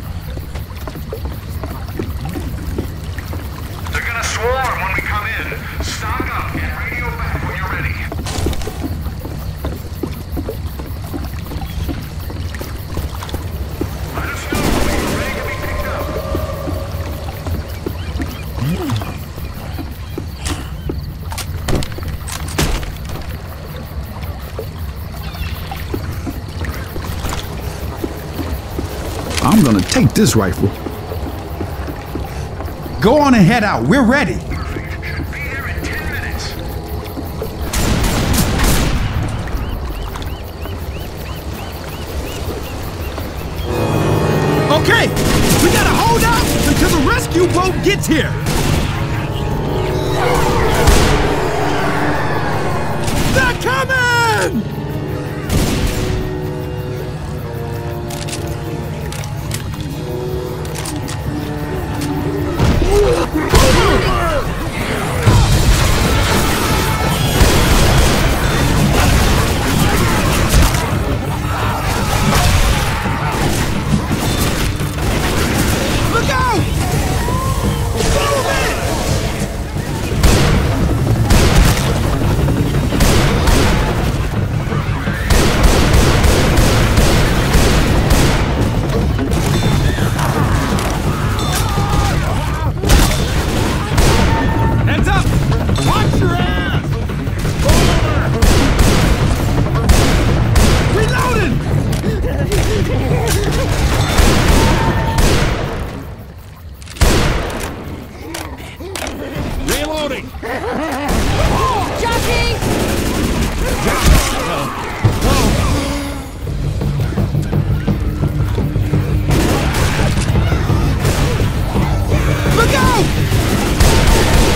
They're gonna swarm when we come in. Stock up and radio back when you're ready. Let us know when you're ready to be picked up. I'm gonna take this rifle. Go on and head out, we're ready. Should be there in ten minutes. Okay, we gotta hold out until the rescue boat gets here. They're coming! Look out! Follow me! Hands up! Watch your ass! Reloading! Reloading! Jockey! Look out!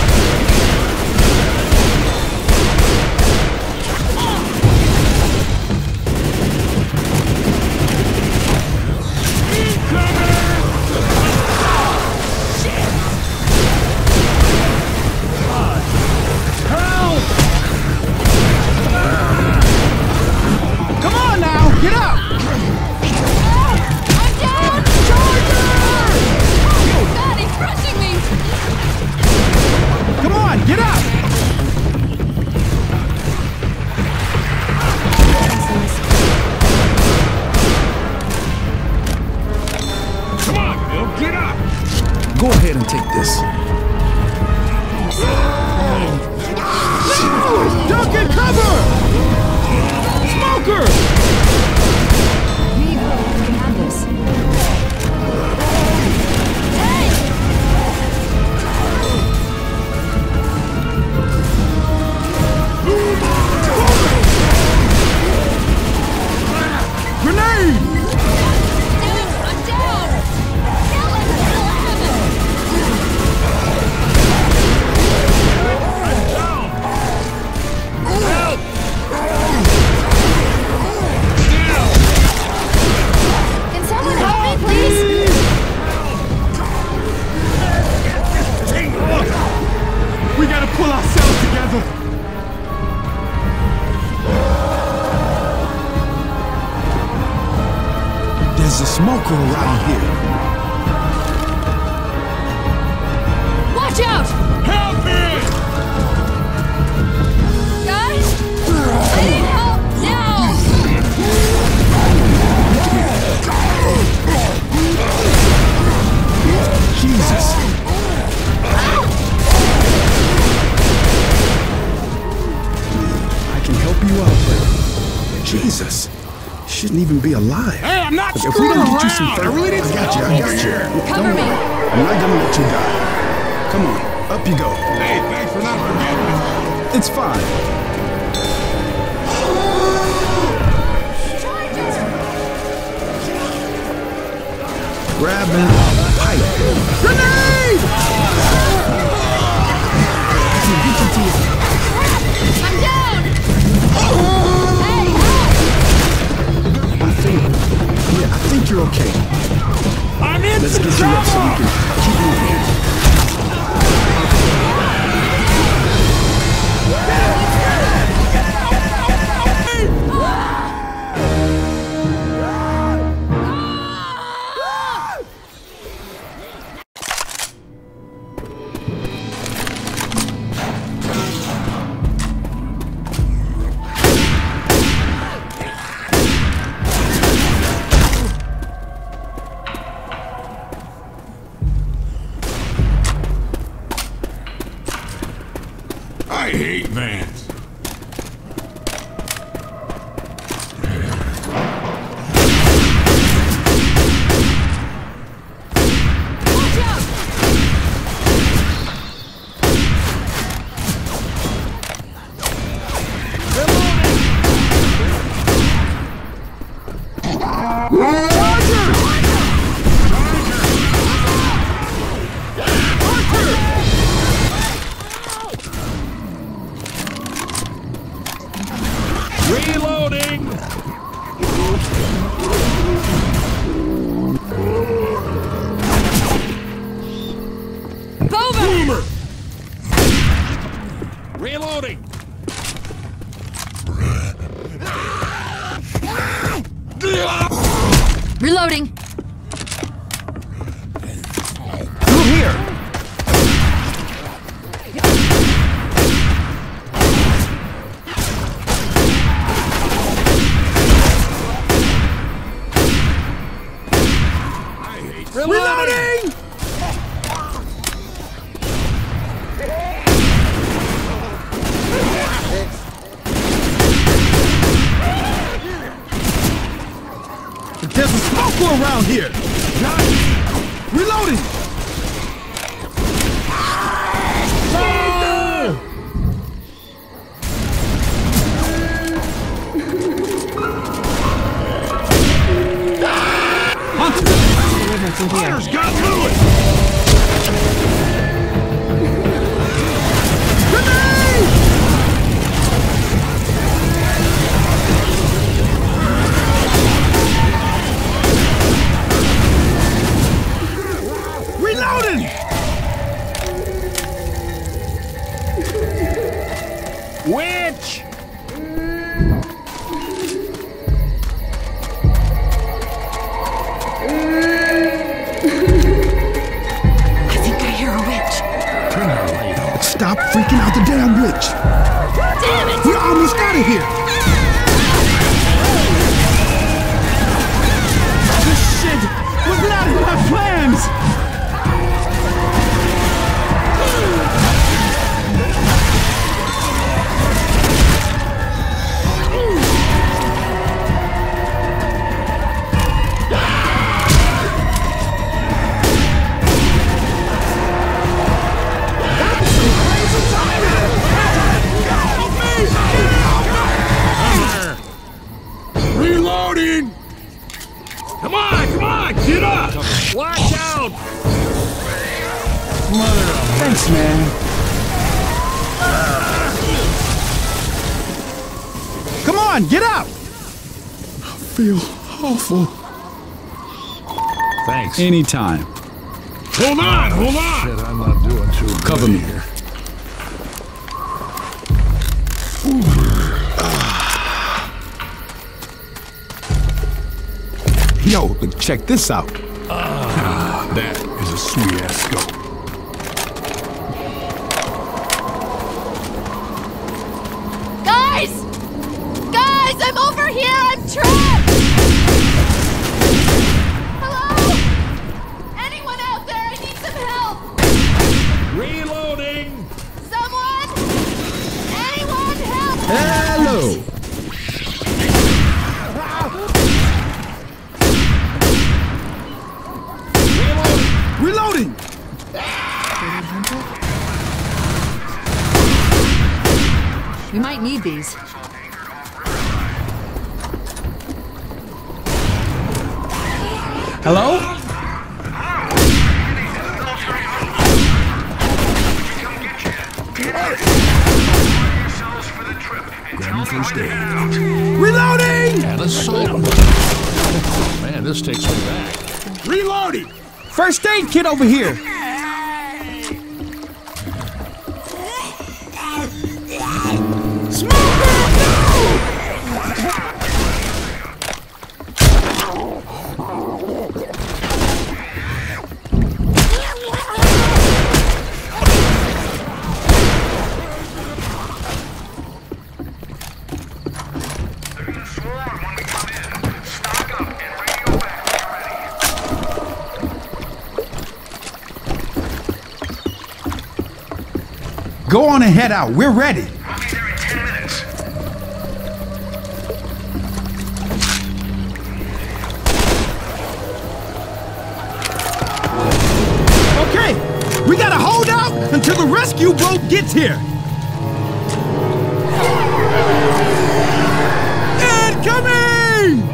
Come on now, get up! I'm down! Charger! Oh, God, he's crushing me! Come on, get up! Come on, Bill, get up! Go ahead and take this. Duncan, cover! Smoker! Here you go, you can have this. Hey! Grenade! Damn it, I'm down! Kill him! Kill him! Can someone help me, please? We gotta pull ourselves together. There's a smoker around here. Watch out! Help me! Guys! I need help now! Jesus. Shouldn't even be alive. Hey, I'm not Look, if we screwing don't around. get you some I therapy, really need I some got you, help I over got you. here. Cover Don't me. worry. I'm not gonna let you die. Come on, up you go. Hey, thanks for not forgetting me. It's fine. Grabbing a pipe. Grenade! I'm down! Hey, I think, yeah, I think you're okay. I'm in Let's some get you up so we trouble. can keep moving. I hate vans. watch out! Reloading! Boomer! Reloading! Reloading! Through here. Reloading! There's a smoker around here. Reloading. Hunter's got Lewis! Reloading. Witch! I think I hear a witch. Stop freaking out the damn witch. Damn it! We're almost out of here. This shit was not in my plans. Reloading! Come on, come on, get up! Watch out! Thanks, man. Come on, get up. I feel awful. Thanks. Anytime. Hold on, hold on! Shit, I'm not doing too good Cover me. here. Yo, look, check this out. Ah, that is a sweet-ass scope. Guys! Guys, I'm over here! I'm trapped! Hello? Anyone out there? I need some help! Reloading! Someone? Anyone help! Hello. Reloading! We might need these. Hello? Grab first aid. Reloading! And assault. Man, this takes me back. Reloading! First aid kit over here. Go on and head out. We're ready. I'll be there in ten minutes. Okay, we gotta hold out until the rescue boat gets here. Incoming!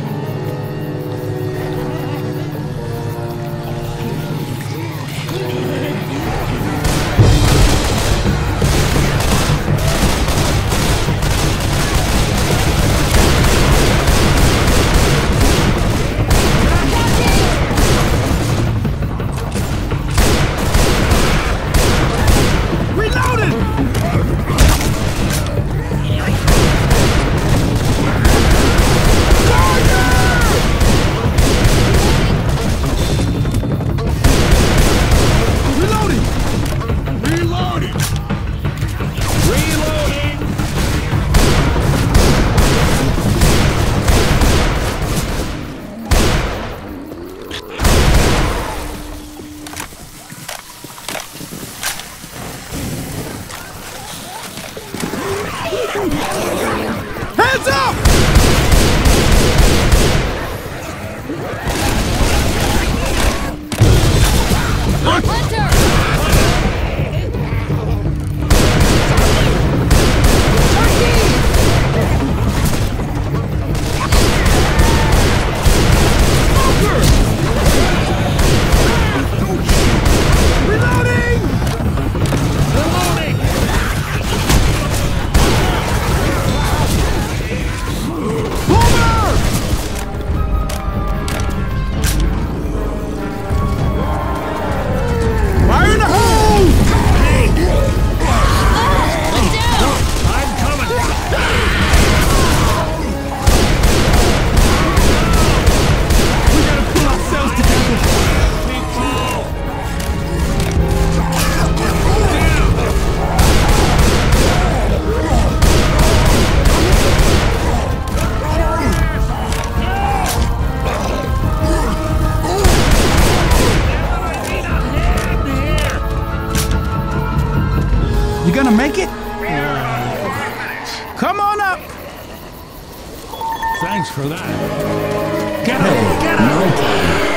Hands up! You gonna make it? Come on up. Thanks for that. Get up! Get up!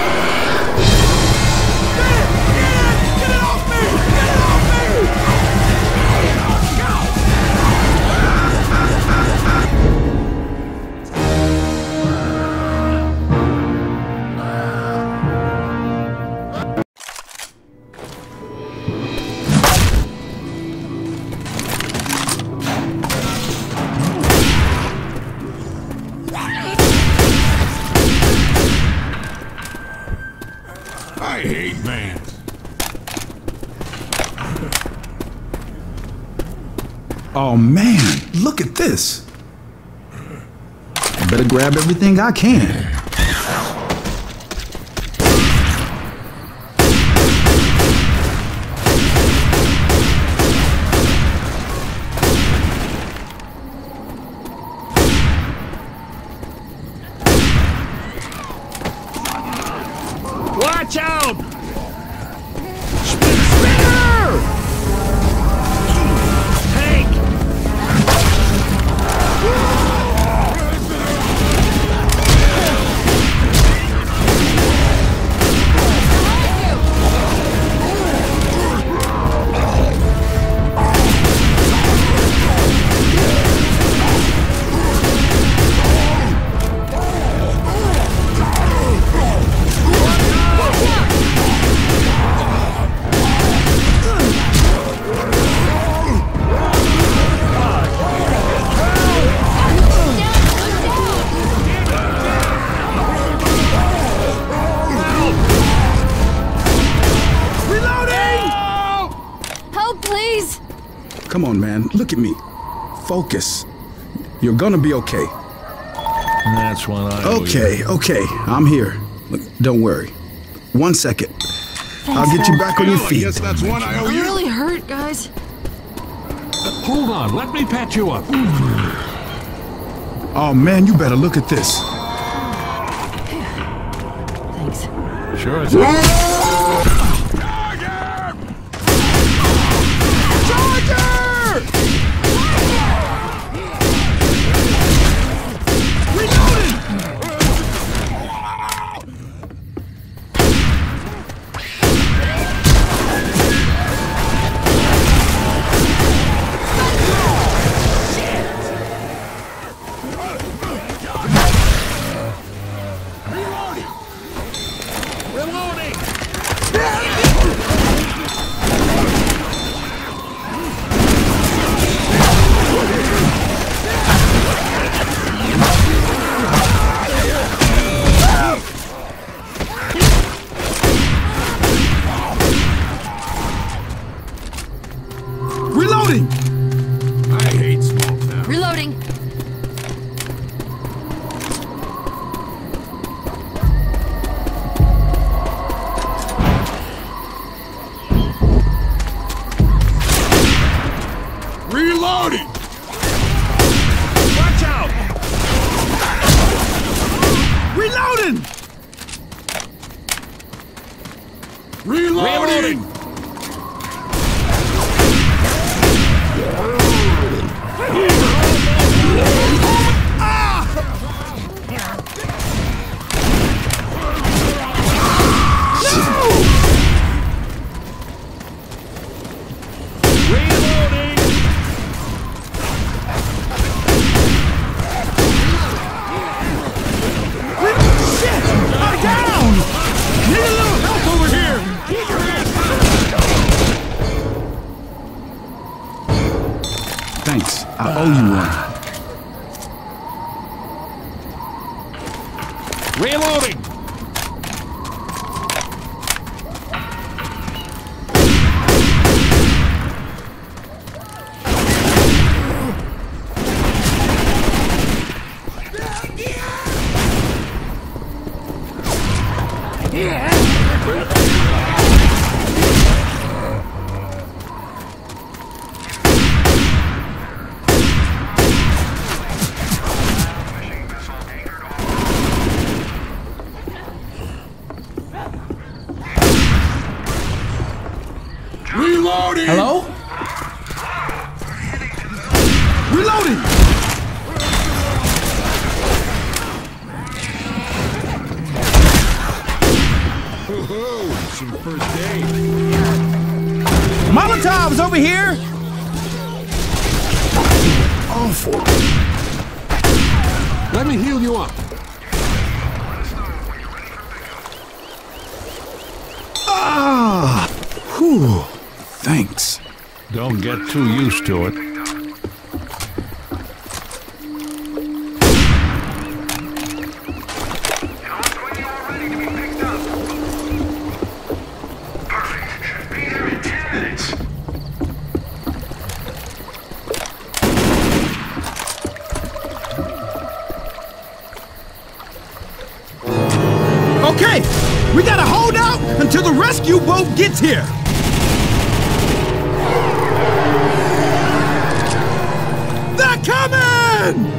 I hate vans. Oh man, look at this. I better grab everything I can. Watch out! Spinner! Tank! Come on, man. Look at me. Focus. You're gonna be okay. That's what I owe Okay, you. okay. I'm here. Look, don't worry. One second. I'll get you back on your I feet. guess that's one I owe I'm you. really hurt, guys. Hold on, let me patch you up. Oh, man, you better look at this. Thanks. Sure it's Charger! Reloading! I hate small town. Reloading. Reloading! Watch out! Reloading! Reloading! Thanks. I owe you one. Reloading! Reloading! Hello? Reloading! Oh, some first aid. Molotovs over here! Awful. Let me heal you up. Ah! Whew. Thanks. Don't get too used to it. Okay, we gotta hold out until the rescue boat gets here. They're coming!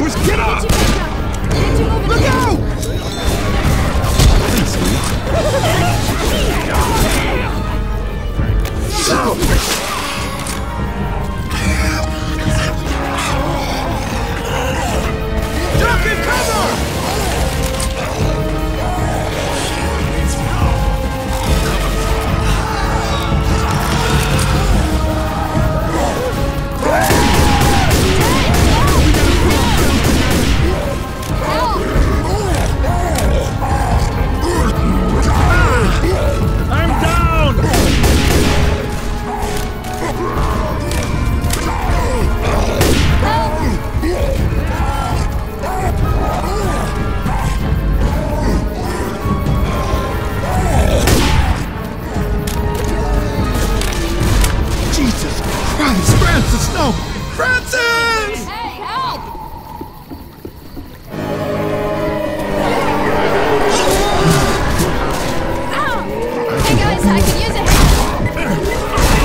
do is get up! Get you back up. Get you moving. Look out! Duck and cover! I'm down! Jesus Christ, Francis, no! Francis! Hey, help! Ow! Hey guys, I could use a hand.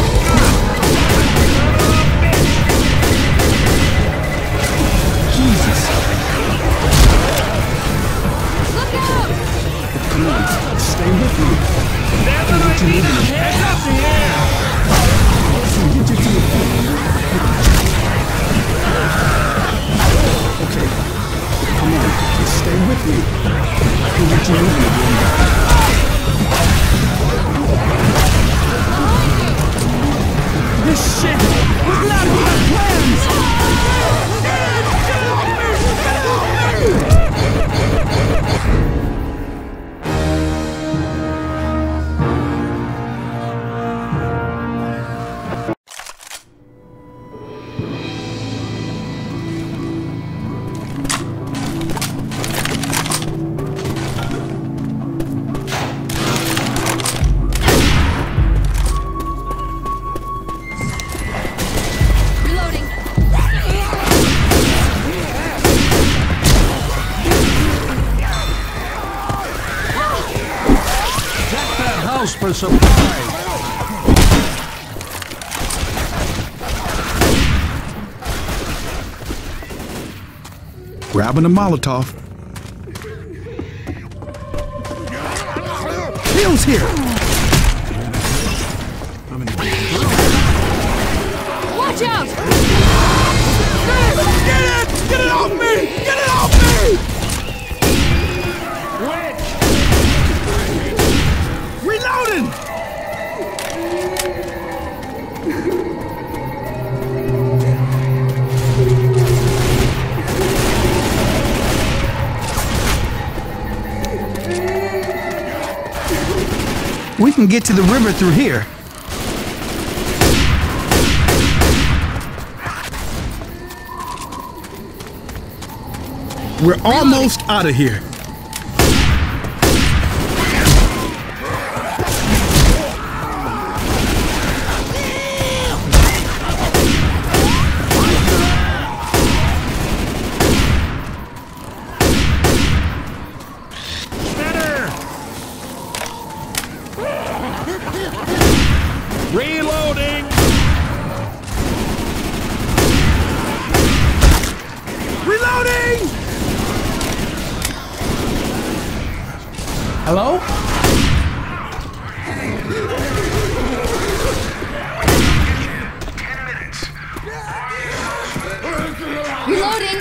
Jesus. Look out! Come on, stay with me. Damn it, I need a head up here! Get you to the point. Okay, come on, just stay with me. I can get you moving again. This shit was not in my plans! Reloading. Check that house for supplies! Grabbing a Molotov. Bill's here! Watch out! Get it! Get it off me! Get it off me! Reloading! We can get to the river through here. We're almost out of here. Better! Reloading! Reloading! Hello? Reloading.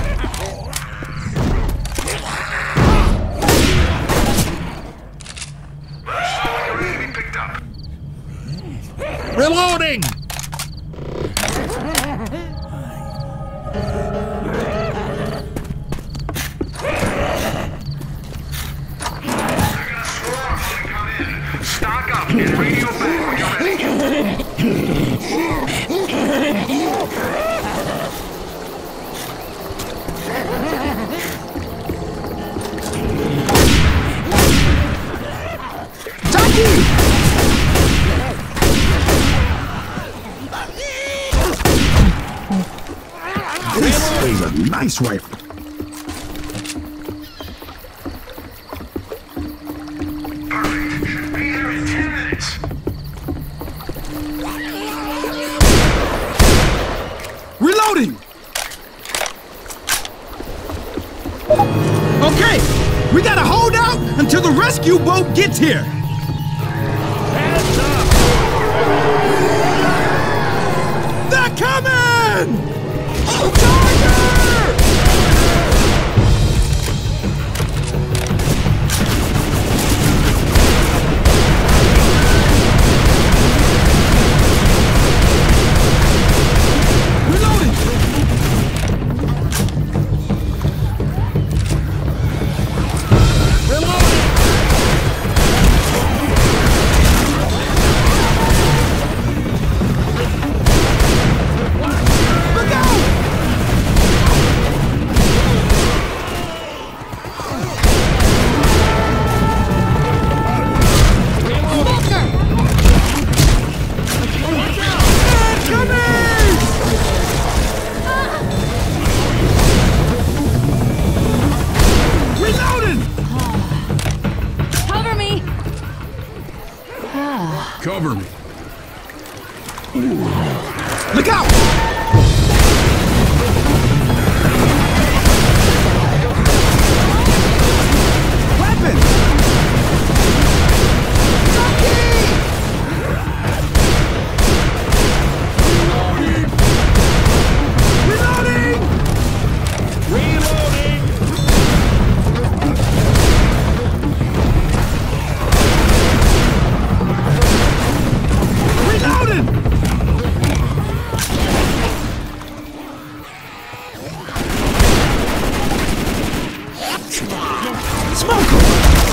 Reloading! Stock up and radio back when you're ready. This is a nice rifle. Perfect. Be there in ten minutes. Reloading! Okay, we gotta hold out until the rescue boat gets here. Hands up! They're coming! Tiger! Cover me. Look out! Weapon! Reloading! Reloading! Reloading! Smoke him!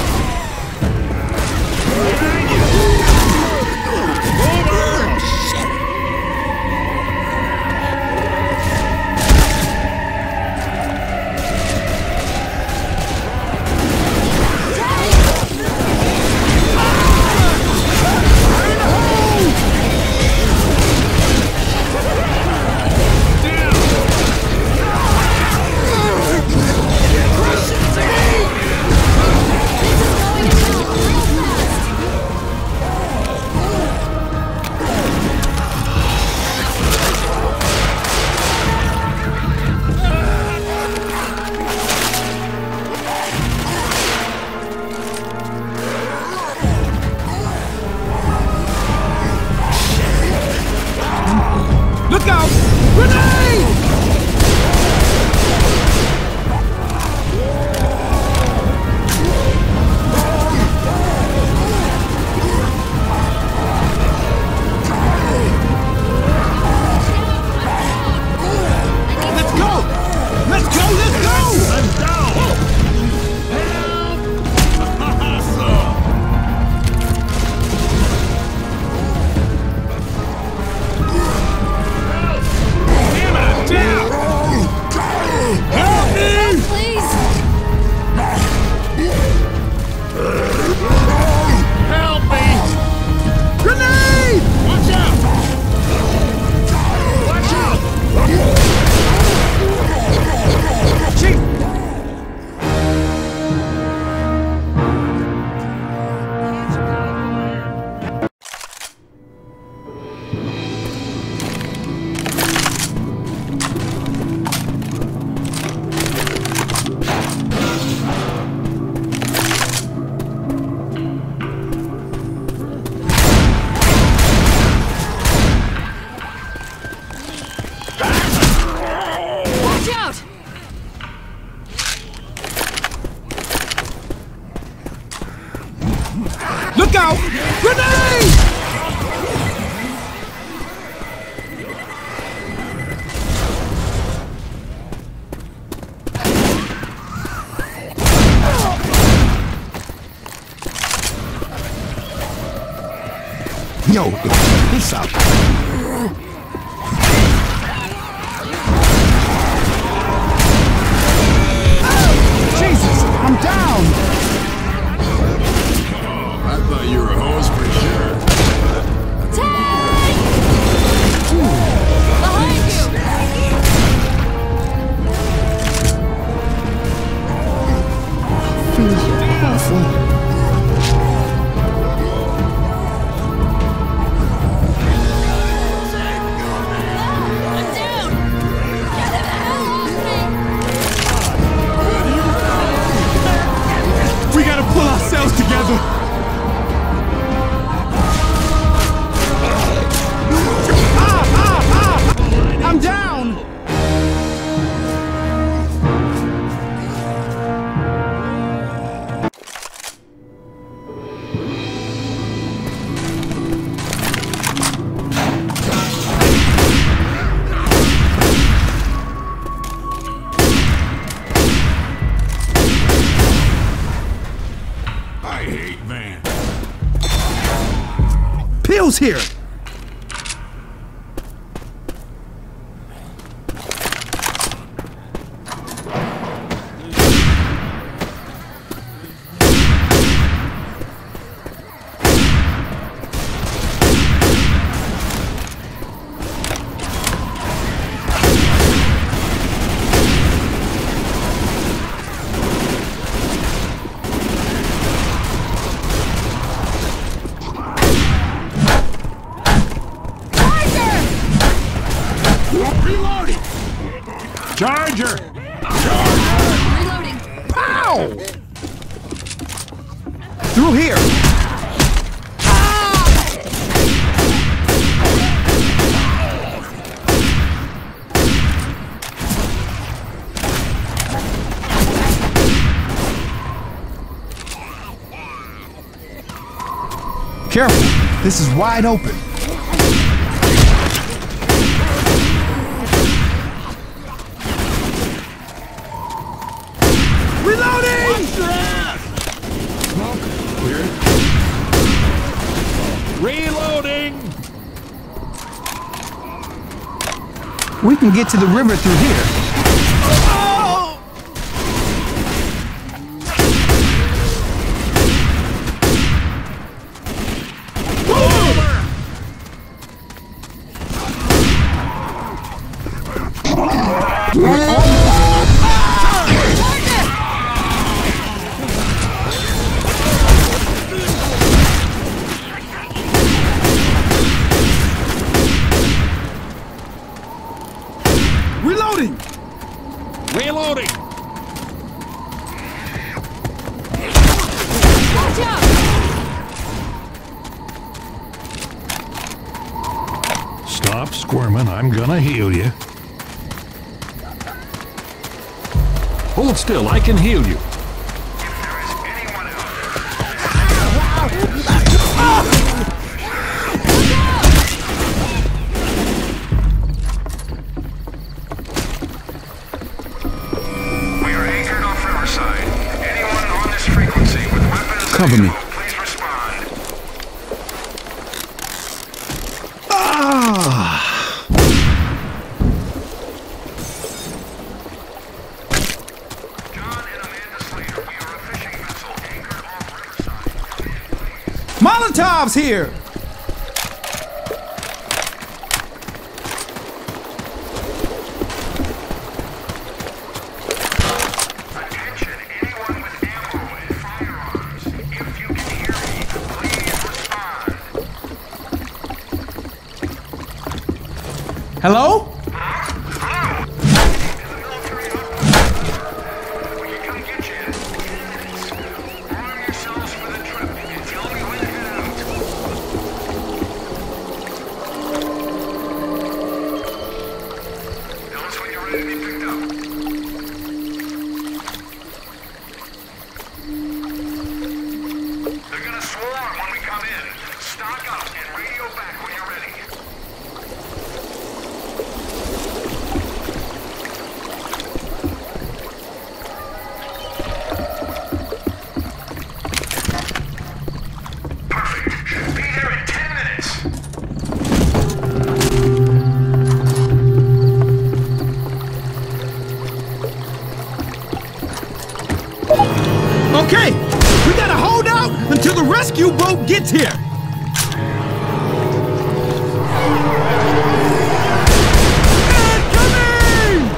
Look out! Grenade! Let's go! Let's go! Let's go! I'm down! Help! Awesome! Help me! Please! Help me! Grenade! Watch out! Watch out! Chief! Watch out! Look out! Grenade! Yo, check this out. Jesus, I'm down! I thought you were a hose for sure. Behind you! I'm down! Get the hell off me! Miles here! Charger! Reloading. Pow! Through here! Careful, this is wide open. Reloading! We can get to the river through here. Reloading! Reloading! Watch out! Stop squirming, I'm gonna heal you. Hold still, I can heal you. Cover me. Please respond. Ah! John and Amanda Slater, we are a fishing vessel anchored off Riverside. Molotov's here! Attention, anyone with ammo and firearms. If you can hear me, please respond. Hello? Hello? In the military hospital. We can come get you in ten minutes. Arm yourselves for the trip and tell me when to head out. Tell us when you're ready to be picked up. They're gonna swarm when we come in. Stock up and radio back when you're ready. Perfect. Be there in ten minutes. Okay, we gotta hold out until the rescue boat gets here. Incoming!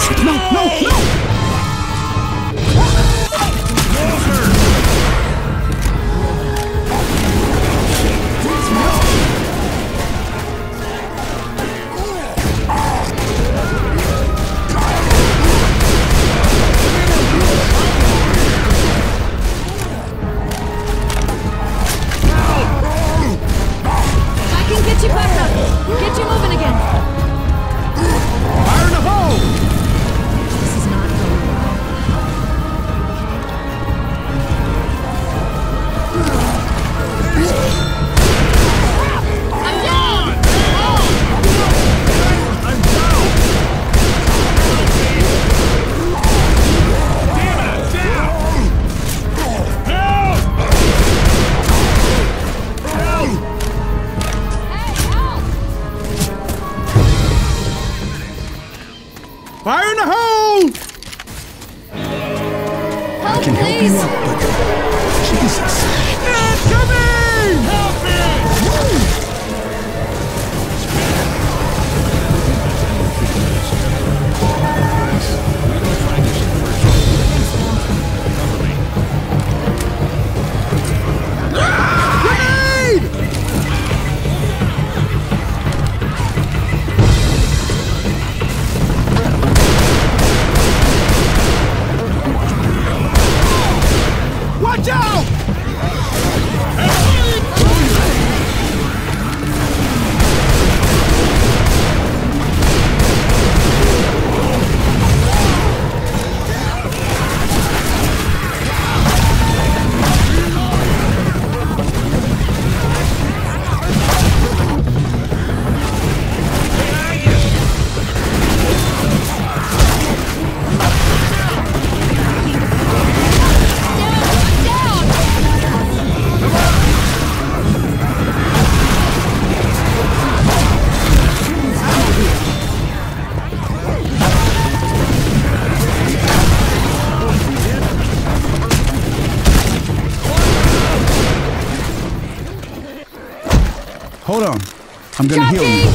Shit, no, no, no! Get you back up! Get you moving again! Fire in the hole! This is not going well. I'm down! I'm down! Damn it, I'm down! Help! Help! Fire in the hole! Help, Can help please! you up, but Jesus. It's coming! Help me! Grenade! Watch out! Hold on. I'm gonna heal you.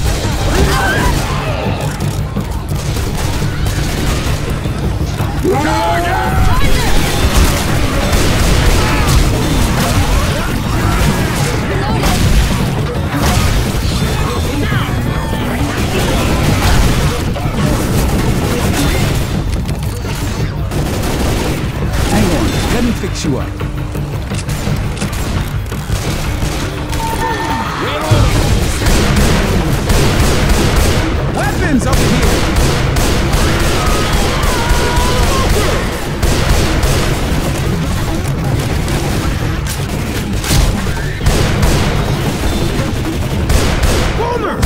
Hang on. Let me fix you up. Weapons over here! Boomer!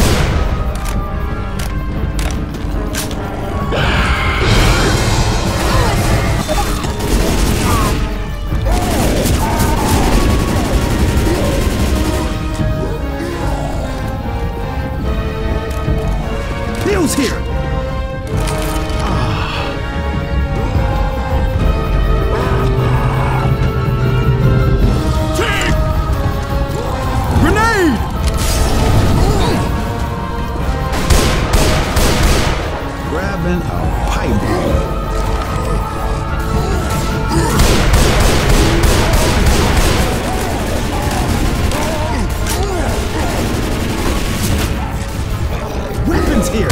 Bill's here! Grenade! Grabbing a pipe bomb. Weapons here!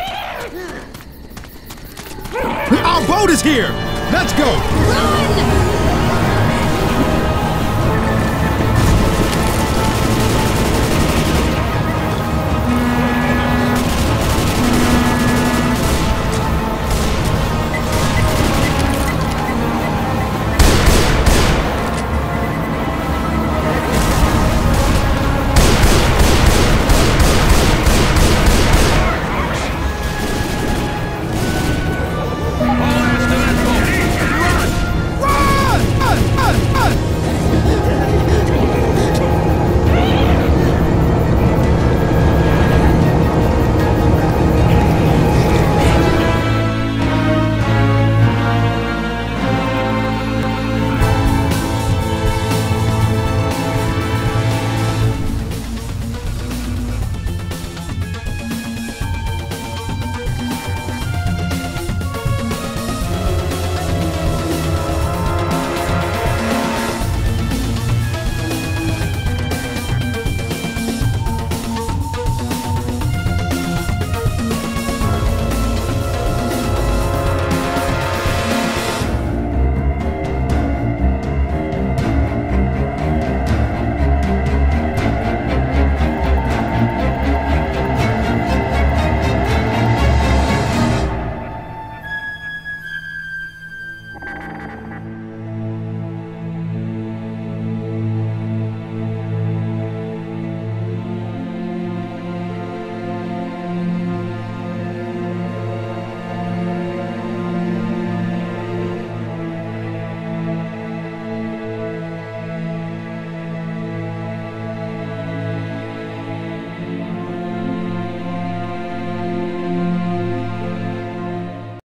Our boat is here! Let's go! Run!